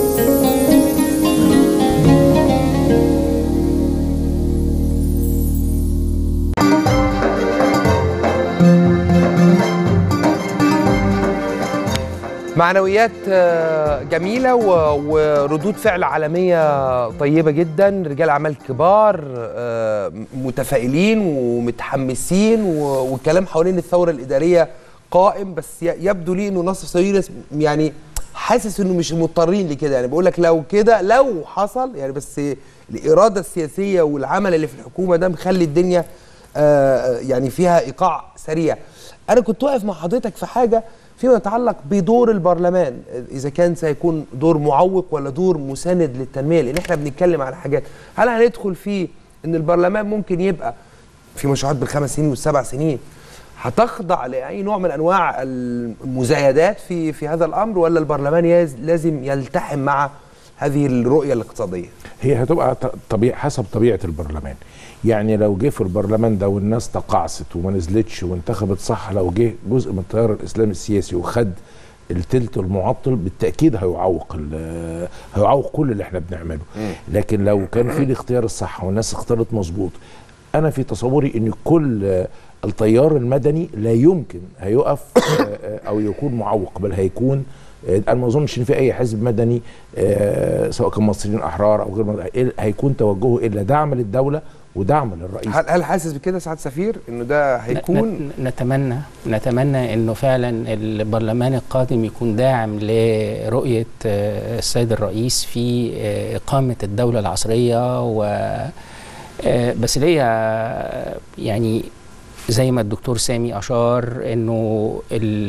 معنويات جميلة وردود فعل عالمية طيبة جدا، رجال أعمال كبار متفائلين ومتحمسين، والكلام حوالين الثورة الإدارية قائم. بس يبدو لي إنه ناصر ساويرس يعني حاسس إنه مش مضطرين لكده، يعني بقول لك لو كده لو حصل يعني، بس الإرادة السياسية والعمل اللي في الحكومة ده مخلي الدنيا يعني فيها إيقاع سريع. أنا كنت واقف مع حضرتك في حاجة فيما يتعلق بدور البرلمان، إذا كان سيكون دور معوق ولا دور مساند للتنمية، لأن احنا بنتكلم على حاجات. هل هندخل في إن البرلمان ممكن يبقى في مشروعات بال5 سنين وال7 سنين هتخضع لأي نوع من أنواع المزايدات في هذا الأمر، ولا البرلمان لازم يلتحم مع هذه الرؤية الاقتصادية؟ هي هتبقى حسب طبيعة البرلمان. يعني لو جه في البرلمان ده والناس تقاعست وما نزلتش وانتخبت صح، لو جه جزء من التيار الإسلامي السياسي وخد التلت المعطل، بالتأكيد هيعوق كل اللي احنا بنعمله. لكن لو كان في الاختيار الصح والناس اختارت مظبوط، أنا في تصوري إن كل التيار المدني لا يمكن هيقف أو يكون معوق، بل هيكون، أنا ما أظنش إن في أي حزب مدني سواء كان مصريين أحرار أو غير هيكون توجهه إلا دعم للدولة ودعم للرئيس. هل حاسس بكده سعادة السفير إنه ده هيكون؟ نتمنى إنه فعلا البرلمان القادم يكون داعم لرؤية السيد الرئيس في إقامة الدولة العصرية. بس ليا يعني زي ما الدكتور سامي أشار إنه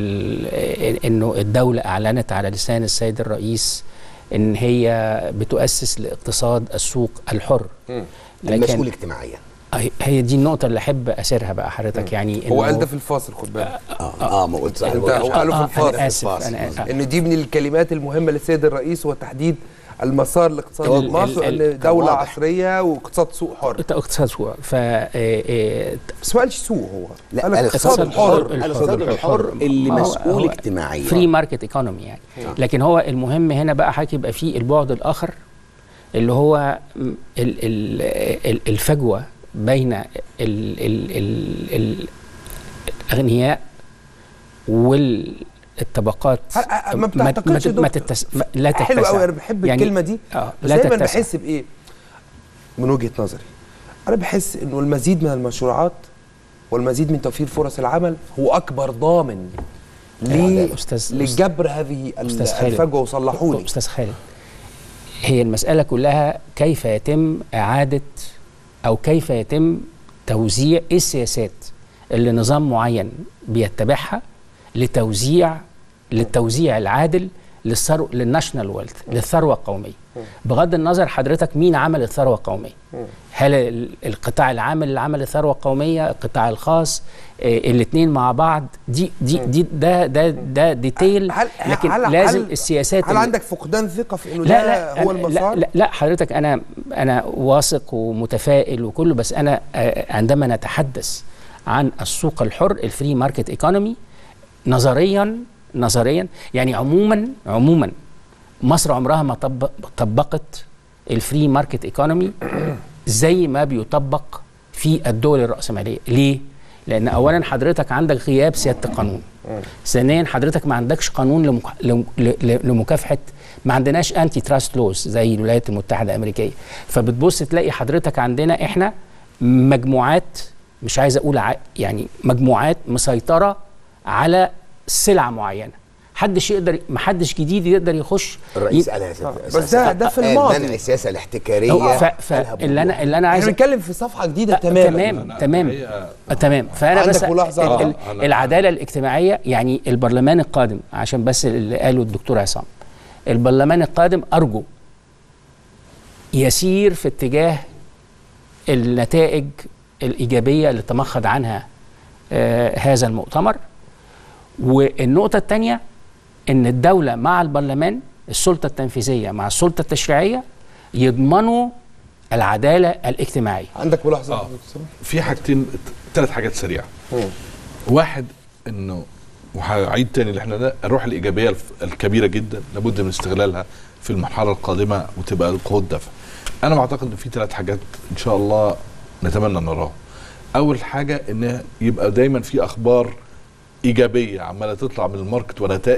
الدولة أعلنت على لسان السيد الرئيس إن هي بتؤسس لاقتصاد السوق الحر المسؤول اجتماعيا. هي دي النقطة اللي أحب أسيرها بقى حضرتك. يعني هو قال ده في الفاصل، خد بالك. ما قلت صح. هو قاله في الفاصل. أنا آسف. إن دي من الكلمات المهمة للسيد الرئيس، هو تحديد المسار الاقتصادي لمصر، ان دوله عصريه واقتصاد سوق حر. اقتصاد سوق بس ما قالش سوق، هو لا الاقتصاد الحر اللي مسؤول اجتماعيا، فري ماركت ايكونومي يعني. لكن هو المهم هنا بقى هيبقى فيه البعد الاخر اللي هو الفجوه بين الاغنياء والطبقات. ما بتعتقدش لا تتسع. حلو قوي، انا بحب يعني الكلمه دي. بس دايما بحس بايه من وجهه نظري، انا بحس انه المزيد من المشروعات والمزيد من توفير فرص العمل هو اكبر ضامن لجبر هذه الفجوه. وصلحوا لي استاذ خالد، هي المساله كلها كيف يتم اعاده او كيف يتم توزيع السياسات اللي نظام معين بيتبعها للتوزيع العادل للناشونال ويلث، للثروه القوميه. بغض النظر حضرتك مين عمل الثروه القوميه، هل القطاع العام اللي عمل الثروه القوميه، القطاع الخاص، الاثنين مع بعض، ده ديتيل. لكن لازم السياسات. هل عندك فقدان ثقه في انه ده هو المسار؟ لا حضرتك، انا واثق ومتفائل وكله، بس انا عندما نتحدث عن السوق الحر، الفري ماركت ايكونومي، نظريا يعني عموما مصر عمرها ما طبقت الفري ماركت ايكونومي زي ما بيطبق في الدول الرأسمالية. ليه؟ لأن أولا حضرتك عندك غياب سيادة القانون، ثانيا حضرتك ما عندكش قانون لمكافحة، ما عندناش انتي تراست لوز زي الولايات المتحدة الأمريكية. فبتبص تلاقي حضرتك عندنا احنا مجموعات، مش عايز أقول يعني مجموعات مسيطرة على سلعة معينة، محدش جديد يقدر يخش. الرئيس قالها بس ده في الماضي، منع السياسه الاحتكاريه. اللي انا عايز نتكلم في صفحه جديده تمام. فانا بس العداله الاجتماعيه، يعني البرلمان القادم، عشان بس اللي قاله الدكتور عصام، البرلمان القادم ارجو يسير في اتجاه النتائج الايجابيه اللي تمخض عنها هذا المؤتمر. والنقطة الثانية إن الدولة مع البرلمان، السلطة التنفيذية مع السلطة التشريعية، يضمنوا العدالة الاجتماعية. عندك ملاحظة؟ في حاجتين، 3 حاجات سريعة. واحد، إنه وهعيد تاني اللي احنا ده، الروح الإيجابية الكبيرة جدا لابد من استغلالها في المرحلة القادمة وتبقى القوة دافع. أنا بعتقد إن في 3 حاجات إن شاء الله نتمنى نراهم. أول حاجة إن يبقى دايما في أخبار إيجابية عمالة تطلع من الماركت ونتائج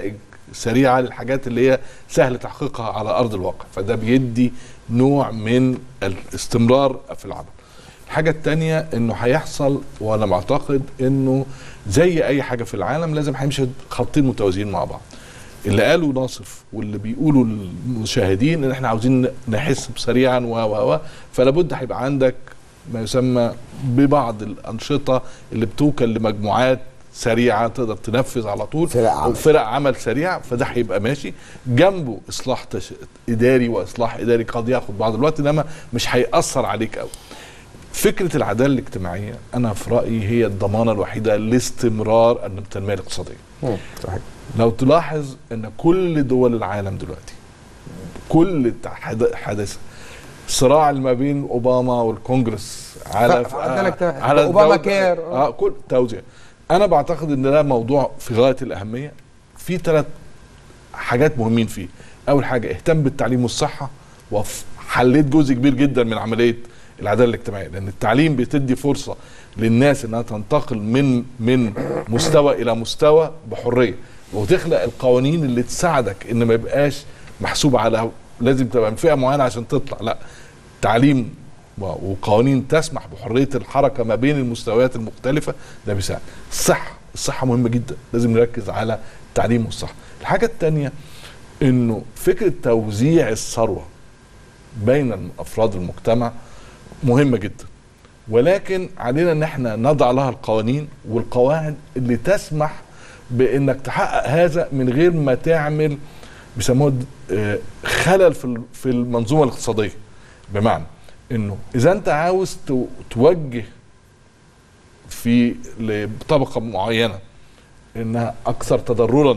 سريعه للحاجات اللي هي سهل تحقيقها على ارض الواقع، فده بيدي نوع من الاستمرار في العمل. الحاجه الثانيه انه هيحصل، وانا معتقد انه زي اي حاجه في العالم لازم هيمشي خطين متوازيين مع بعض. اللي قاله ناصف واللي بيقولوا المشاهدين ان احنا عاوزين نحس سريعا فلا بد هيبقى عندك ما يسمى ببعض الانشطه اللي بتوكل لمجموعات سريعه تقدر تنفذ على طول، فرق عمل سريع، فده هيبقى ماشي جنبه اصلاح اداري، واصلاح اداري قد ياخد بعض الوقت انما مش هيأثر عليك قوي. فكره العداله الاجتماعيه انا في رايي هي الضمانه الوحيده لاستمرار التنميه الاقتصاديه. صحيح. لو تلاحظ ان كل دول العالم دلوقتي كل حدث الصراع اللي ما بين اوباما والكونجرس على اوباما كير كل توزيع، انا بعتقد ان ده موضوع في غايه الاهميه. في 3 حاجات مهمين فيه. اول حاجه اهتم بالتعليم والصحه، وحليت جزء كبير جدا من عمليه العداله الاجتماعيه، لان التعليم بتدي فرصه للناس انها تنتقل من مستوى الى مستوى بحريه، وتخلق القوانين اللي تساعدك ان ما يبقاش محسوب على لازم تبقى من فئه معينه عشان تطلع، لا، تعليم وقوانين تسمح بحريه الحركه ما بين المستويات المختلفه، ده بيساعد. الصحه مهمه جدا، لازم نركز على التعليم والصحه. الحاجه الثانيه انه فكره توزيع الثروه بين افراد المجتمع مهمه جدا، ولكن علينا ان احنا نضع لها القوانين والقواعد اللي تسمح بانك تحقق هذا من غير ما تعمل بيسموه خلل في المنظومه الاقتصاديه. بمعنى انه اذا انت عاوز توجه في لطبقه معينه انها اكثر تضررا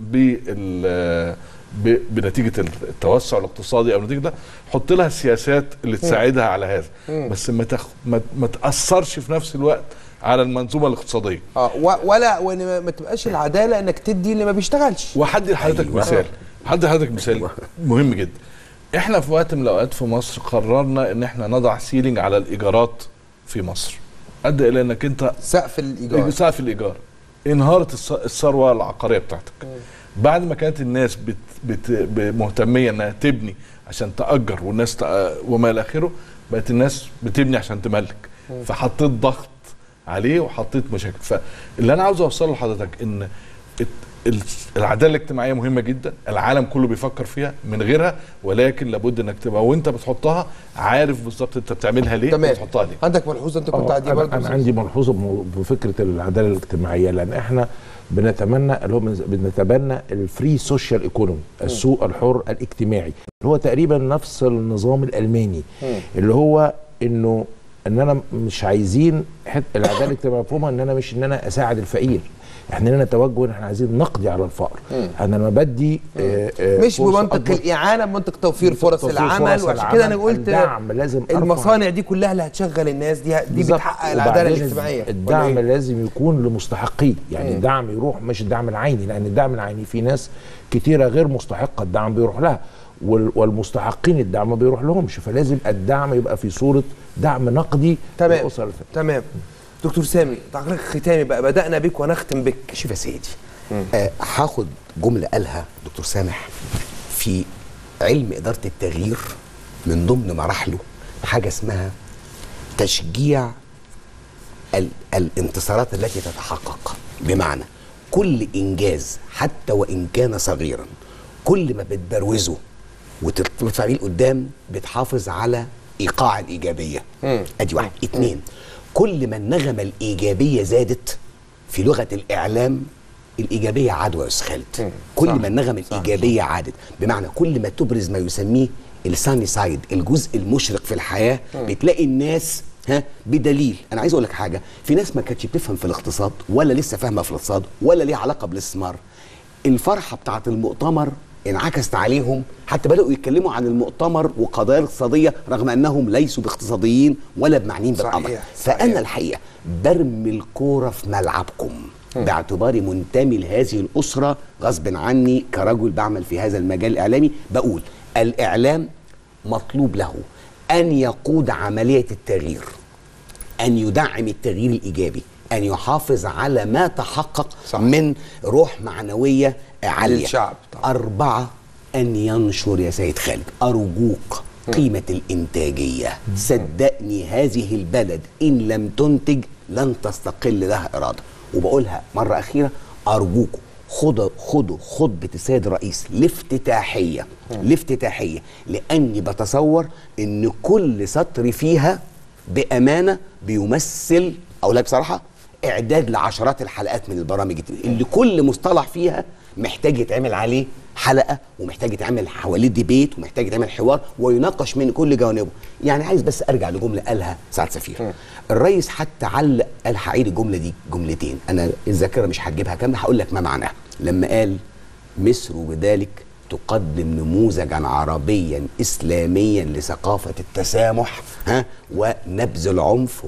بنتيجه التوسع الاقتصادي او نتيجه ده، حط لها السياسات اللي تساعدها على هذا، بس ما تاثرش في نفس الوقت على المنظومه الاقتصاديه. ولا وان ما تبقاش العداله انك تدي اللي ما بيشتغلش. وحدي لحضرتك مثال، مثال مهم جدا. احنا في وقت من الاوقات في مصر قررنا ان احنا نضع سيلينج على الايجارات في مصر، ادى الى انك انت سقف الايجار انهارت الثروه العقاريه بتاعتك. بعد ما كانت الناس مهتميه انها تبني عشان تأجر والناس وما الى اخره، بقت الناس بتبني عشان تملك، فحطيت ضغط عليه وحطيت مشاكل. فاللي انا عاوز اوصله لحضرتك ان العداله الاجتماعيه مهمه جدا، العالم كله بيفكر فيها من غيرها، ولكن لابد انك تبقى وانت بتحطها عارف بالظبط انت بتعملها ليه وبتحطها ليه. عندك ملحوظه انت كنت عادي برضه؟ انا عندي ملحوظه بفكره العداله الاجتماعيه، لان احنا بنتبنى الفري سوشيال ايكونومي، السوق الحر الاجتماعي، اللي هو تقريبا نفس النظام الالماني، اللي هو ان انا مش عايزين العداله الاجتماعيه مفهومها ان انا اساعد الفقير، احنا نتوجه ان احنا عايزين نقضي على الفقر. انا لما بدي مش بمنطق الاعانه، بمنطق توفير فرص العمل، وعشان كده انا قلت الدعم لازم المصانع دي كلها اللي هتشغل الناس دي بتحقق العداله الاجتماعيه. الدعم لازم يكون لمستحقيه، يعني الدعم يروح، مش الدعم العيني، لان الدعم العيني في ناس كتيره غير مستحقه الدعم بيروح لها، والمستحقين الدعم ما بيروح لهمش، فلازم الدعم يبقى في صوره دعم نقدي للاسر. تمام. دكتور سامي، تعليق ختامي بقى، بدأنا بك ونختم بك. شوف يا سيدي، هاخد جملة قالها دكتور سامح في علم إدارة التغيير، من ضمن مراحله حاجة اسمها تشجيع الانتصارات التي تتحقق. بمعنى كل إنجاز حتى وإن كان صغيرا، كل ما بتبروزه وتدفع بيه لقدام بتحافظ على إيقاع الإيجابية. أدي واحد. 2، كل ما النغمة الإيجابية زادت، في لغة الإعلام الإيجابية عدوى يا أستاذ خالد، كل ما النغمة الإيجابية عادت، بمعنى كل ما تبرز ما يسميه الساني سايد، الجزء المشرق في الحياة، بتلاقي الناس بدليل. أنا عايز أقول لك حاجة، في ناس ما كانتش بتفهم في الاقتصاد ولا لسه فاهمة في الاقتصاد ولا ليها علاقة بالاستثمار، الفرحة بتاعة المؤتمر انعكست عليهم، حتى بدأوا يتكلموا عن المؤتمر وقضايا الاقتصادية رغم أنهم ليسوا باقتصاديين ولا بمعنيين بالأمر. فأنا الحقيقة برمي الكورة في ملعبكم باعتباري منتمي لهذه الأسرة غصب عني كرجل بعمل في هذا المجال الإعلامي. بقول الإعلام مطلوب له أن يقود عملية التغيير، أن يدعم التغيير الإيجابي، أن يحافظ على ما تحقق من روح معنوية عاليه للشعب. 4 ان ينشر يا سيد خالد ارجوك قيمه الانتاجيه. صدقني هذه البلد ان لم تنتج لن تستقل لها اراده. وبقولها مره اخيره، ارجوكم خدوا خطبه السيد الرئيس الافتتاحيه لاني بتصور ان كل سطر فيها بامانه بيمثل، اقول لك بصراحه، اعداد لعشرات الحلقات من البرامج اللي كل مصطلح فيها محتاج يتعمل عليه حلقه، ومحتاج يتعمل حواليه ديبيت، ومحتاج يتعمل حوار ويناقش من كل جوانبه. يعني عايز بس ارجع لجمله قالها سعد سفير. الرئيس حتى علق، قال هعيد الجمله دي جملتين، انا الذاكره مش هتجيبها كامله، هقول لك ما معناها. لما قال مصر بذلك تقدم نموذجا عربيا اسلاميا لثقافه التسامح ونبذ العنف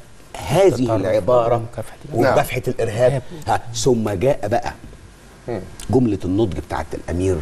وهذه العباره ومكافحه الارهاب. ثم جاء بقى جمله النضج بتاعت الامير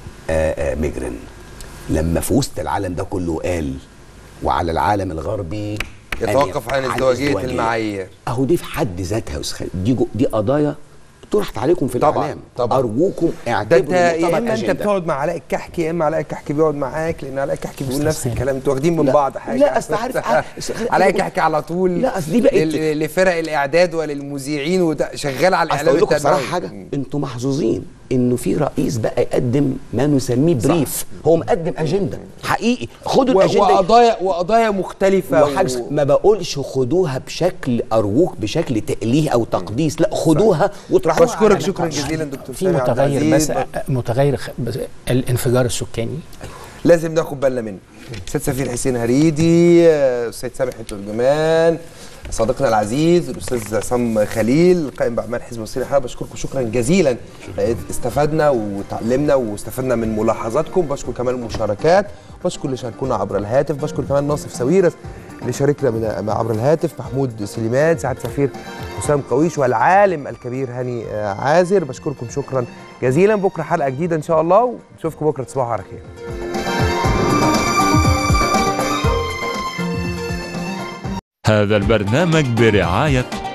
مجرن لما في وسط العالم ده كله قال وعلى العالم الغربي يتوقف عن ازدواجيه المعايير. اهو دي في حد ذاتها دي قضايا طرحت عليكم في الاعلام. طبعا ارجوكم اعتبروا يا اما انت بتقعد مع علاء الكحكي يا اما علاء الكحكي بيقعد معاك، لان علاء الكحكي بيقول نفس الكلام، انتوا واخدين من بعض حاجه. لا اصل عارف علاء الكحكي على طول لا اصل دي بقت لفرق الاعداد وللمذيعين شغال على الاعلام. اقول لكم بصراحه حاجه، انتوا محظوظين انه في رئيس بقى يقدم ما نسميه بريف. هو مقدم اجنده حقيقي. خدوا الاجنده وقضايا مختلفه ما بقولش خدوها بشكل ارجوك بشكل تأليه او تقديس، لا خدوها واطرحوها. بشكرك شكرا جزيلا دكتور سامي عبد العزيز. في متغير الانفجار السكاني لازم ناخد بالنا منه. استاذ سفير حسين هريدي، استاذ سامح الترجمان، صديقنا العزيز الاستاذ عصام خليل قائم باعمال حزب مصري الحرب، بشكركم شكرا جزيلا. استفدنا وتعلمنا واستفدنا من ملاحظاتكم. بشكر كمان المشاركات، بشكر اللي شاركونا عبر الهاتف، بشكر كمان ناصف ساويرس اللي شاركنا عبر الهاتف، محمود سليمان، سعد سفير حسام قويش، والعالم الكبير هاني عازر. بشكركم شكرا جزيلا. بكره حلقه جديده ان شاء الله، ونشوفكم بكره. تصبحوا على خير. هذا البرنامج برعاية